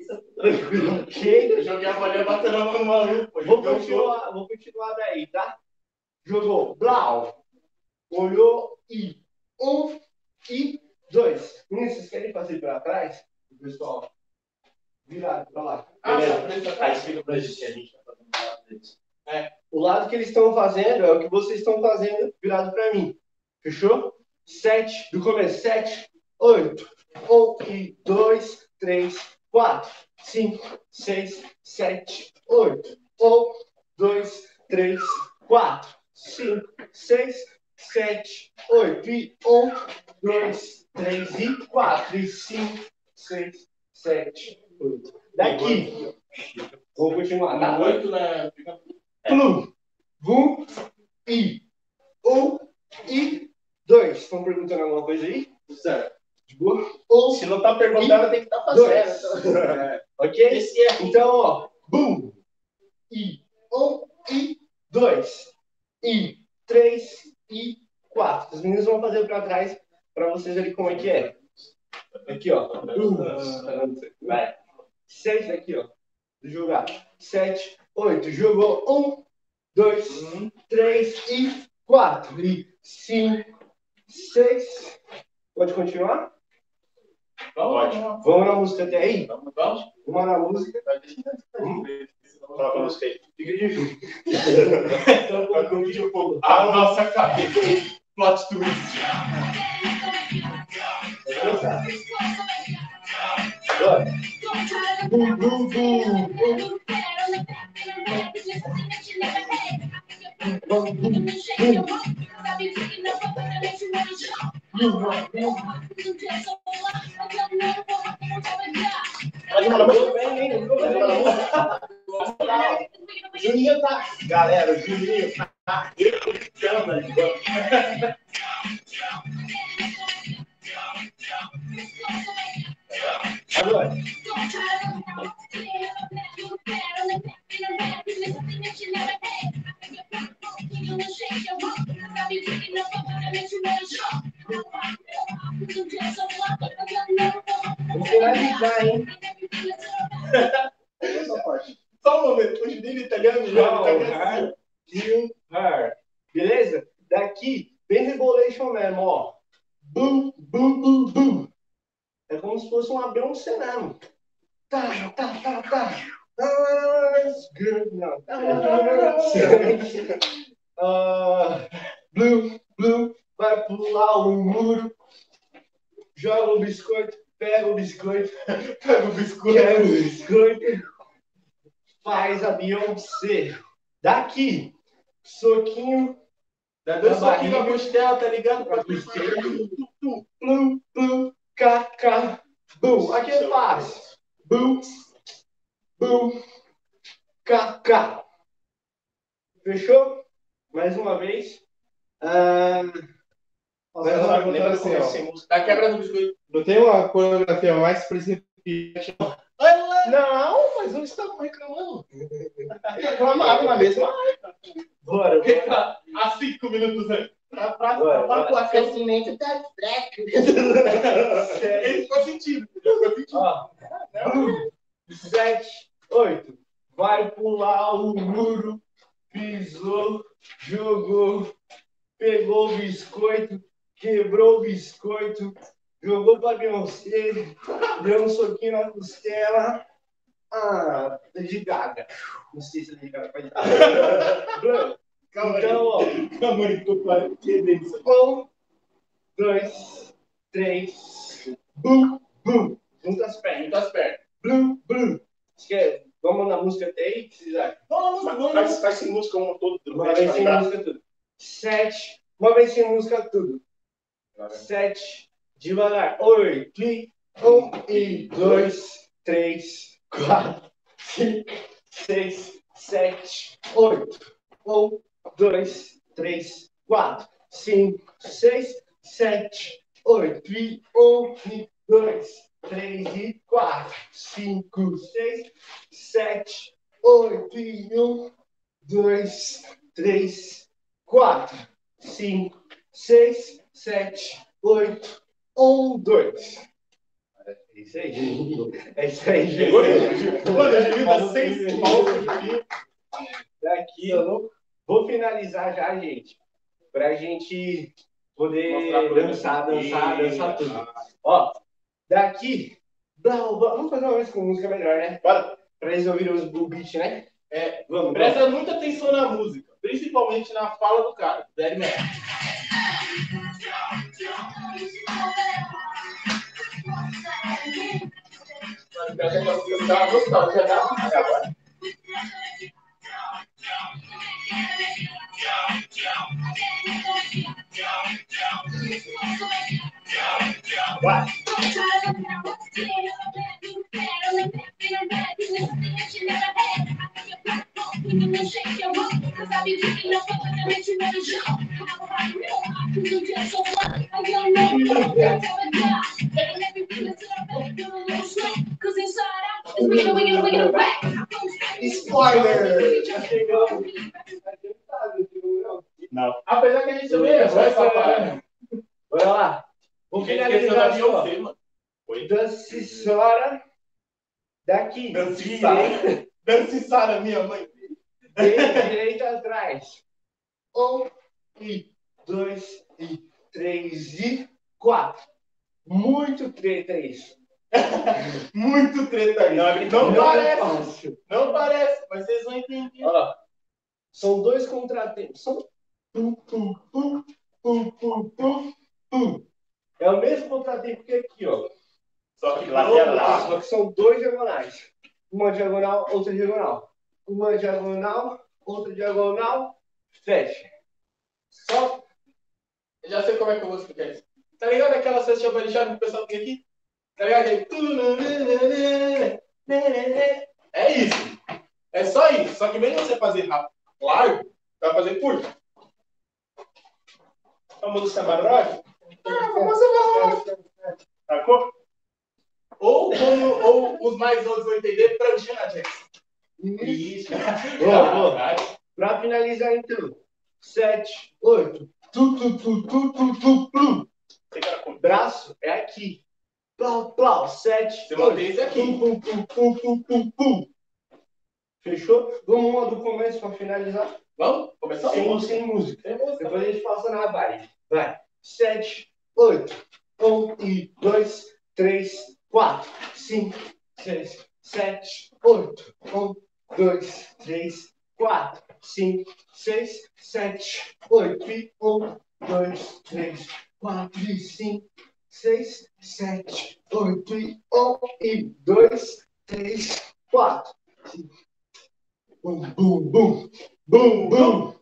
Ok? Eu joguei a bolinha batendo a mão no maluco. Vou continuar, vou continuar daí, tá? Jogou, blau. Olhou e um e dois. Meninos, vocês querem fazer para trás? O pessoal, virado para lá. Ah, Beleza? tá. Aí explica pra gente que a gente tá fazendo do lado deles. É. O lado que eles estão fazendo é o que vocês estão fazendo virado para mim. Fechou? Sete, do começo. Sete, oito, um e dois, três, quatro, cinco, seis, sete, oito, um, dois, três, quatro, cinco, seis, sete, oito e um, dois, três e quatro e cinco, seis, sete, oito. Daqui. Vou continuar, tá? Oito, né? Plum, vum, e, um, e, dois. Estão perguntando alguma coisa aí? Certo. De boa? Um, Se não tá perguntando, tem que estar fazendo. dois. É. Ok? Esse é. Então, ó. Bum, e, um, e, dois, e, três, e, quatro. Os meninos vão fazer para trás para vocês verem como é que é. Aqui, ó. Um, vai. Seis aqui, ó. Jogar. Sete, oito. Jogou. Um, dois, três e quatro. E cinco, seis. Pode continuar? Pode. Vamos na música até aí? Vamos, vamos. Vamos na música. Coloca a música aí. Fica difícil. Então, vai corrigir um pouco. A nossa cabeça. Plot twist. Bora. Bum, bum, bum. Juninho tá. Galera, o Juninho tá. Chama, Agora. Vou finalizar, hein? Só um momento, o Juninho italiano já. You, her. Beleza? Daqui, bem rebolation mesmo, ó. Bum, bum, bum, bum. É como se fosse um avião cenando. Tá, tá, tá, tá. Não. uh, blue, blue, vai pular o muro. Joga o biscoito, pega o biscoito. Pega o biscoito. Pega o biscoito. Faz a Beyoncé. Daqui, soquinho. Dá dois Na soquinhos na barriga. costela, tá ligado? Pra Plum, plum, cá, cá, bum. Aqui é fácil. Bum, bum, Kaká. Fechou? Mais uma vez. Ah, Nossa, mais uma sabe, vez. lembra assim, ó. Sem música. Da quebra do biscoito. Não tem uma coreografia mais principiante. Não, mas não estamos reclamando. Reclamado na mesma. Bora, bora. Há cinco minutos antes. Pra, pra, Bora, pra, bora. o aquecimento tá fraco. Ele ficou sentindo. Ele ficou sentindo. Ó. Sete, oito. Vai pular o muro. Pisou, jogou, pegou o biscoito, quebrou o biscoito, jogou pra Beyoncé, deu um soquinho na costela. Ah, de Gaga. Não sei se é de Gaga. Então, ó. Calma aí, tô quase querendo isso. Um, dois, três. Bum, bum. Junta as pernas. Junta as pernas. Blum, blum. Esquece. Vamos na música até aí? Que vocês acham? Vamos, vamos, Faz, vamos. faz sem música um todo. tudo Uma bem, vez tá sem ligado? música tudo. Sete. Uma vez sem música tudo. Sete. Devagar. Oito. E um e dois, três, quatro, cinco, seis, sete, oito. Um, dois, três, quatro, cinco, seis, sete, oito. E um e dois, três e quatro, cinco, seis, sete, oito e um, dois, três, quatro, cinco, seis, sete, oito, um, dois. É isso aí. É isso aí, gente. Mano, eu devia dar seis palcos aqui. Daqui eu vou, vou finalizar já, gente. Pra gente poder Mostrar pra dançar, eles. dançar, dançar tudo. Ó, daqui. Não, vamos fazer uma vez com música melhor, né? Bora. Pra eles ouvirem os o beat, né? É, Vamos, presta vamos. muita atenção na música, principalmente na fala do cara, Daddy Man. Eu tava gostando, já tava agora. Vai. Spoiler! Não. Apesar que a gente também errou essa parada. Bora lá. Vou A gente esqueceu finalizar da aqui, ó. Beyoncé, mano. Dance Sora. Daqui. Dance Direita. Dance Sara, minha mãe. Direita atrás. Um e dois e três e quatro. Muito treta isso. Muito treta aí. Não, Não, Não é parece, fácil. não parece, mas vocês vão entender. Ó, são dois contratempos. São pum, pum, pum, pum, pum, pum, pum. É o mesmo contratempo que aqui, ó. Só que Lateral. lateral. Só que são dois diagonais. Uma diagonal, outra diagonal. Uma diagonal, outra diagonal. Fecha. Só. Eu já sei como é que eu vou explicar isso. Tá ligado aquela sessão balichada que o pessoal tem aqui? Tá ligado? É isso. É só isso. Só que em vez de você fazer rápido, largo, você vai fazer curto. Vamos do Samarroque? Ah, vamos fazer Sacou? Ou como ou os mais novos vão entender, pranchando a Jackson. Isso. Boa, boa. Pra finalizar, então. Sete, oito. Tu, tu, tu, tu, tu, tu, tu. Braço é aqui. Plau, plau. Sete, Você mantém esse aqui. Pum, pum, pum, pum, pum, pum. Fechou? Vamos uma do começo pra finalizar. Vamos? Começar? Sem, sem música. Sem música. Depois a gente passa na vibe. Vai. Sete, oito. Um e dois, três, quatro, cinco, seis, sete, oito. Um, dois, três, quatro, cinco, seis, sete, oito. E um, dois, três, quatro, e cinco, seis, sete, oito. E um, e dois, três, quatro, cinco. Bum, bum, bum. Bum, bum.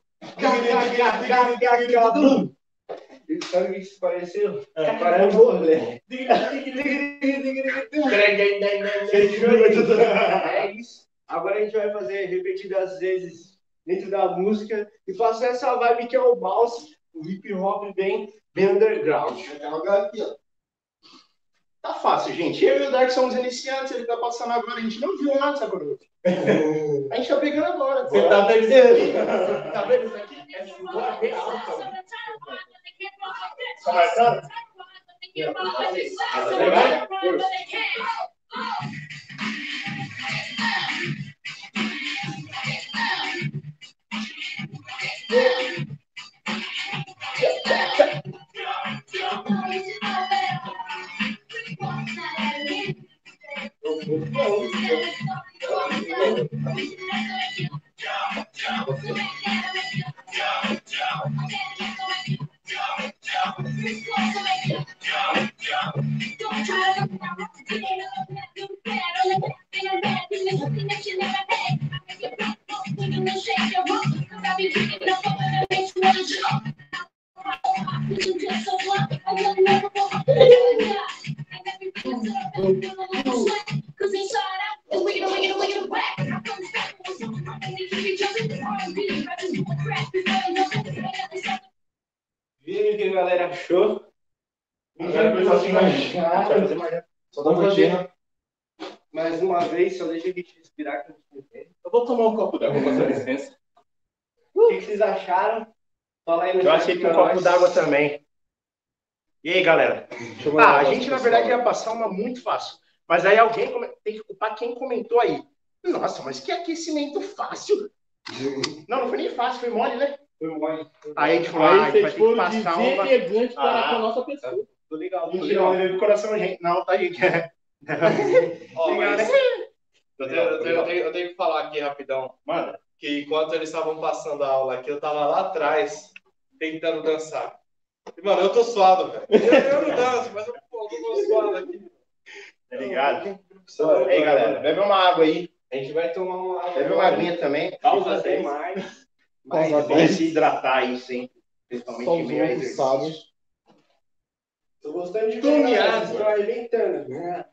Bum. Sabe o que isso pareceu? É parambolé. É isso. Agora a gente vai fazer repetidas vezes dentro da música e faço essa vibe que é o bounce, o hip hop bem, bem underground. Aqui, ó. Tá fácil, gente. Eu e o Dark somos iniciantes, ele tá passando agora, a gente não viu nada dessa garoto. A gente tá pegando agora. Você tá vendo isso aqui? Tá vendo isso aqui? É sua real, cara. Tá marcando? Viram o que a galera achou? Só dá uma rotina. Mais uma vez, só deixa a gente respirar que a gente entende. Eu vou tomar um copo d'água, com a sua licença. O que que vocês acharam? Fala aí no Eu chat achei que pra um copo nós. d'água também. E aí, galera? Deixa eu mandar Ah, um a negócio gente, pro na verdade, pessoal. ia passar uma muito fácil. Mas aí alguém come- tem que culpar quem comentou aí. Nossa, mas que aquecimento fácil. Não, não foi nem fácil, foi mole, né? Foi mole. Aí a gente falou, ah, a Aí gente vai vocês ter que foram passar uma... deselegante para Ah. com a nossa pessoa. Tô legal, tô Mentira, não legal. levei do coração, gente. Não, tá, gente? Ó, Legal, mas né? eu, tenho, eu, tenho, eu, tenho, eu tenho que falar aqui rapidão, mano, que enquanto eles estavam passando a aula aqui, eu tava lá atrás tentando dançar. E, mano, eu tô suado, velho. Eu, eu não danço, mas eu, pô, eu tô suado aqui. Tá ligado? E aí, galera, bebe uma água aí. A gente vai tomar uma água. Bebe uma aguinha também. Pausa até mais. Mas Pausa vamos dez. se hidratar aí sempre. Principalmente Só em os meio a loucos exercício. sabem. Tô gostando de Tome ver, água. vocês estão arrebentando. né?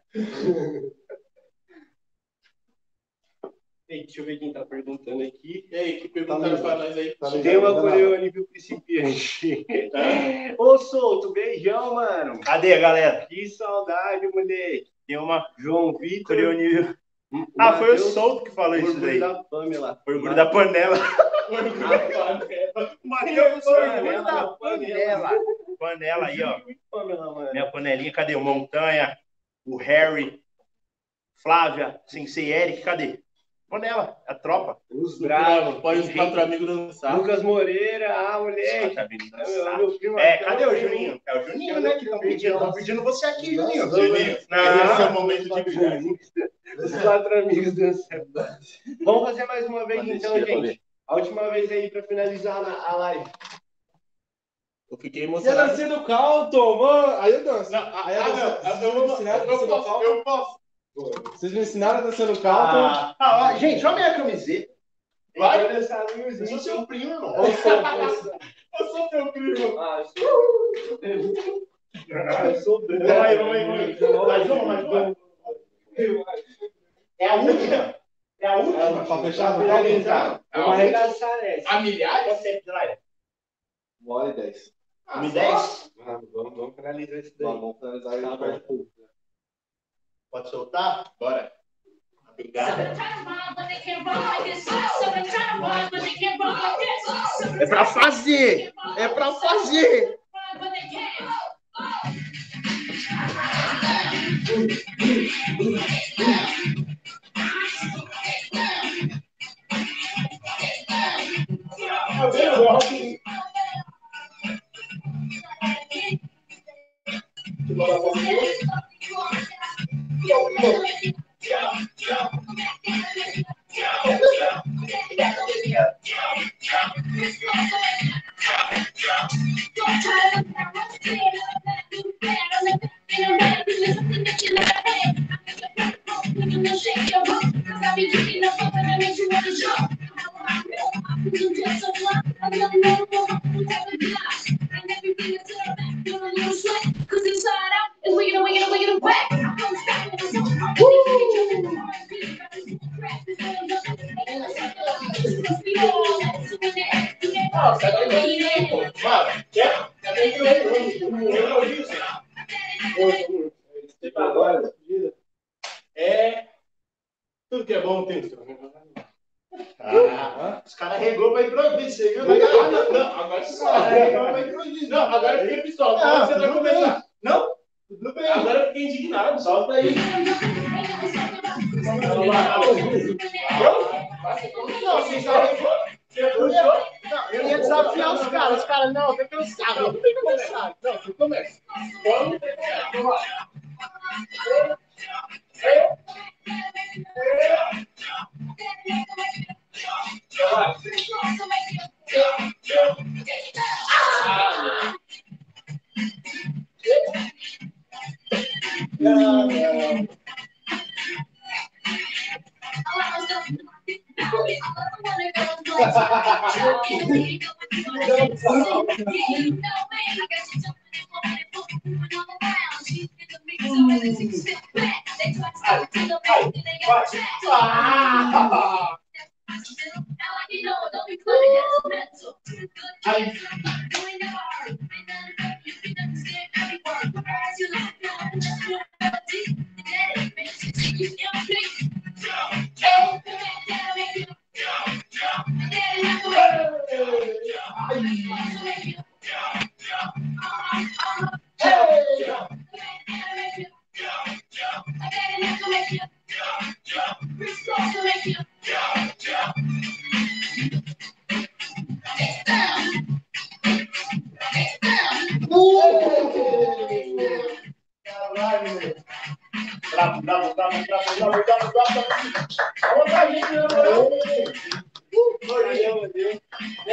Ei, deixa eu ver quem tá perguntando aqui. E aí, que perguntaram pra nós aí? Tá ligado? Tem uma Não dá nada. coreana nível principiante. Ô, Solto, beijão, mano. Cadê a galera? Que saudade, moleque. Tem uma João Vitor. Coreonível. Ah, foi o Matheus, Solto que falou isso orgulho daí. da Pamela. Orgulho da panela. Matheus, Orgulho da Panela. panela. Panela aí, ó. Pamela, mano. Minha panelinha, cadê? O Montanha, o Harry, Flávia, Sensei Eric, cadê? Panela, a tropa. Os Bravo, bravos. põe os quatro amigos dançar. Lucas Moreira, ah, moleque. Tá vindo É, dançar. meu primo É, aqui, cadê ó, o Juninho? É o Juninho, né? Que estão pedindo. Estão pedindo você aqui, Juninho. Juninho, Não. esse é o momento de brilhar. Os quatro amigos dançando. Vamos fazer mais uma vez Pode então, deixar, pode gente. A última vez aí pra finalizar na- a live. Eu fiquei E a emocionado. dancinha do Calton, mano. Aí eu danço. Não, Aí a ah, dança- não, vocês eu, me eu, ensinaram a eu, dança do posso, Calton? eu posso. Vocês me ensinaram a dança do Calton? Ah, ah, ó, gente, olha minha camiseta. Vai. Vai dançar no Eu sou music. seu primo, irmão. Ô, Solto, Eu sou teu primo. Ah, eu Eu sou branco. Vamos aí, vamos aí, vamos aí. Mais uma, mais uma. É a última. É a última. Pra fechar, Pra finalizar. Vamos arregaçar nessa. A milhares? Quanto tempo, Zelaia? Uma hora e dez. Me dez? Vamos, vamos, vamos finalizar isso daí. Vamos finalizar e Tá, perde pouco. Pode soltar? Bora. Obrigado. É pra fazer! É pra fazer! Cause inside out is wicked and wicked and wicked and whack. I'm coming back with this. Woo! Nossa, agora eu entendi, pô. Mano, quer? Cadê que eu elogio? Você tá agora? É. Tudo que é bom tem. Ah, os caras regou pra improviso, você viu? Não, não, não, agora você sabe. Não, agora eu fiquei pistola. Agora você vai começar. Não? Tudo bem. Agora eu fiquei indignado. Solta aí. Não, você já você puxou? Não, eu ia desafiar os caras. Os caras, não, tem que começar. Não, tem que começar. Não, você começa. Vamos começar. Vamos lá. Bravo, bravo, bravo, bravo, bravo, bravo, bravo. Vamos lá, gente, na moral. Valeu, valeu.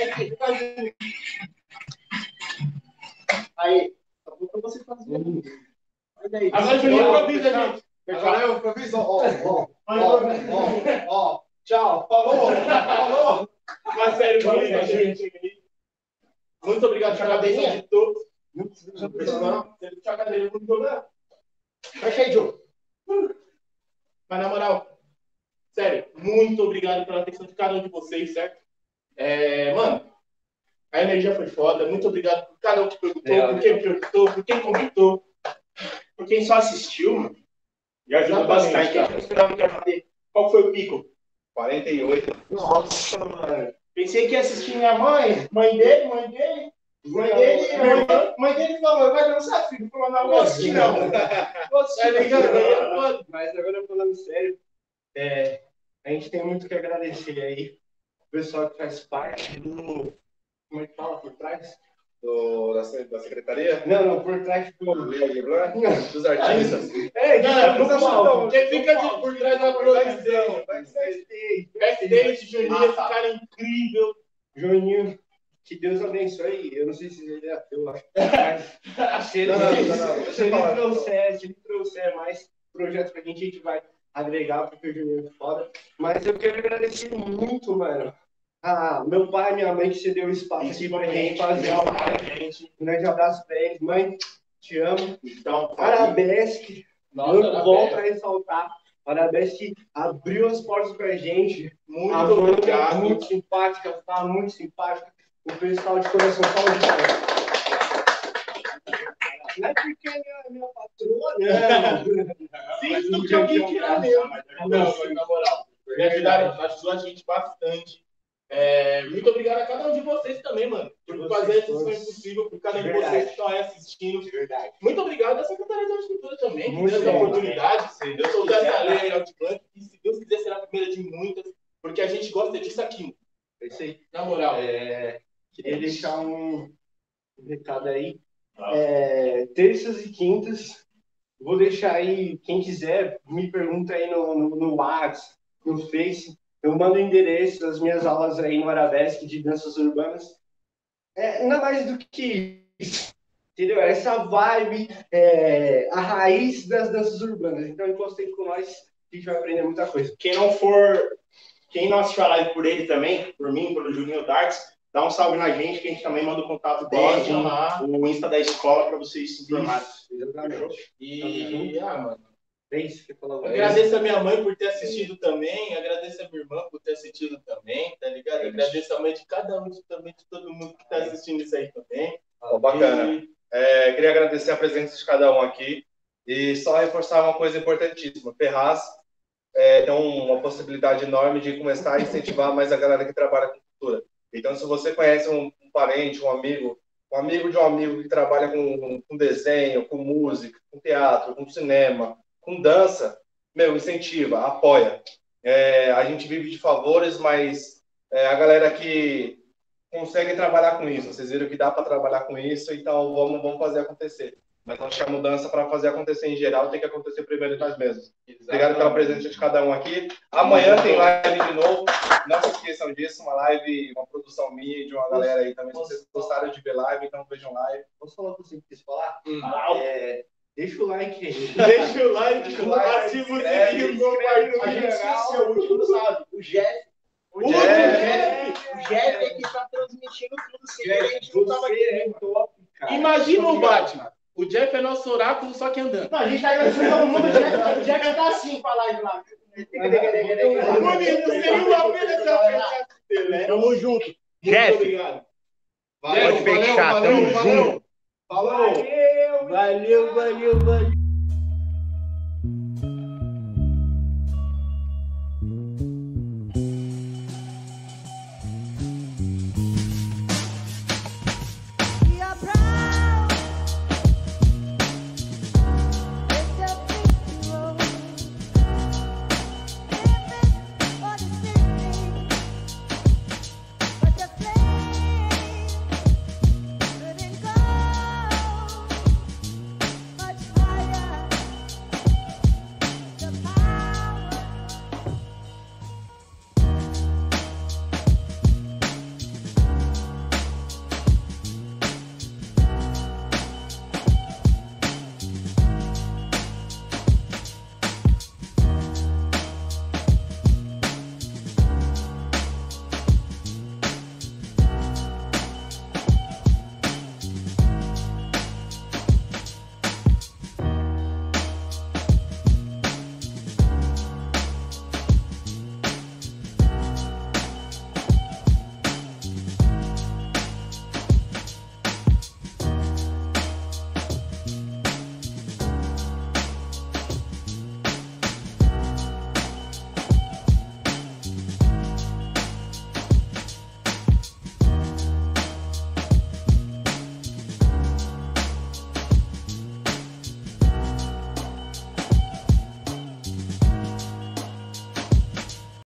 Aí, só falta você fazer. Agora Juninho improvisa, gente. Agora eu improviso. Ó, ó, Vai, ó, vai, vai. ó, ó. Tchau. Falou. Falou. Mas sério, Juninho, gente. Muito obrigado pela cabeça de todos. Você puxou a cadeira muito problema. Fecha aí, Joe. Mas na moral, sério, muito obrigado pela atenção de cada um de vocês, certo? É, mano, a energia foi foda. Muito obrigado por cada um que perguntou, Legal, por quem perguntou, por quem comentou, por quem só assistiu, mano. Já ajuda bastante. cara. Eu esperava que ia bater. Qual foi o pico? quarenta e oito. Nossa, mano. Pensei que ia assistir minha mãe, mãe dele, mãe dele. Mãe dele, mãe, mãe dele falou, vai dançar, filho. Falou, não, vou assistir não. Vou assistir, brincadeira. Mas agora falando sério, é, a gente tem muito que agradecer aí o pessoal que faz parte do. Como é que fala por trás? Do, da, da secretaria? Não, não, por trás do. Dos artistas? É, Não, não, não, não, não, quem fica de, por trás da produção. backstage. Backstage, Juninho, esse cara incrível. Juninho, que Deus abençoe. Eu não sei se ele é ateu, acho que mas se ele, Não, não, não, não, deixa se eu ele falar. trouxer, se ele trouxer mais projetos pra gente, a gente vai agregar, porque o Juninho é foda. Mas eu quero agradecer muito, mano. Ah, meu pai e minha mãe que cedeu o espaço aqui pra gente fazer uma gente. Um grande abraço pra eles. Mãe, te amo. Então, Arabesque, Nossa, eu volto a ressaltar. Arabesque abriu as portas pra gente. muito A banda obrigado. muito simpática, tá muito simpática. O pessoal de coração, salve de palmas. Não é porque é minha, minha patroa, não. Sim, não tinha alguém tirar mesmo. Não, mas na moral, me ajudaram, ajudou a gente bastante. É, muito obrigado a cada um de vocês também, mano, por fazer esse sonho possível, por cada um de Verdade. vocês que estão aí assistindo. Verdade. Muito obrigado à Secretaria de Agricultura também, que Muito deu essa bom, oportunidade. Eu sou o Zé Galera, Outplant, e se Deus quiser será a primeira de muitas, porque a gente gosta disso aqui. É isso aí. Na moral. É, queria deixar um recado aí. É, terças e quintas, vou deixar aí, quem quiser, me pergunta aí no, no, no WhatsApp, no Face. Eu mando o endereço das minhas aulas aí no Arabesque de danças urbanas. É, não mais do que isso, entendeu? Essa vibe, é, a raiz das danças urbanas. Então, encostei com nós, a gente vai aprender muita coisa. Quem não for, quem não assistiu a live por ele também, por mim, pelo Juninho Darks, dá um salve na gente, que a gente também manda o contato Pode dele, chamar. o Insta da escola, para vocês se informarem. Exatamente. E, ah, mano, É isso que eu falava. Agradeço a minha mãe por ter assistido também, agradeço a minha irmã por ter assistido também, tá ligado? Agradeço a mãe de cada um, também de todo mundo que tá assistindo isso aí também. Ó, bacana. E- É, queria agradecer a presença de cada um aqui e só reforçar uma coisa importantíssima. Ferraz é, tem uma possibilidade enorme de começar a incentivar mais a galera que trabalha com cultura. Então, se você conhece um, um parente, um amigo, um amigo de um amigo que trabalha com, com desenho, com música, com teatro, com cinema, com dança, meu, incentiva, apoia. É, a gente vive de favores, mas é, a galera que consegue trabalhar com isso, vocês viram que dá para trabalhar com isso, então vamos, vamos fazer acontecer. Mas acho que a mudança para fazer acontecer em geral tem que acontecer primeiro em nós mesmos. Obrigado pela presença de cada um aqui. Amanhã tem live de novo. Não se esqueçam disso, uma live, uma produção minha e de uma galera aí também. Se vocês gostaram de ver live, então vejam live. Posso falar o que você quis falar? Hum. É, deixa o like aí. Deixa o like, Deixa o like, ativa o inscreve, sininho, compartilha. A gente esqueceu, o último sabe. O Jeff. O O Jeff. Jeff. O Jeff é que tá transmitindo tudo. Se a gente não tava aqui. É top, cara. Imagina o Batman. O Jeff é nosso oráculo, só que andando. Não, a gente tá agradecendo todo mundo. O Jeff, o Jeff tá assim pra live lá. Bonito, seria uma pena se eu fechasse dele, né? Tamo junto. Muito Jeff. obrigado. Valeu, Pode fechar, valeu, tamo valeu, valeu. junto. Falou. Valeu, valeu, valeu.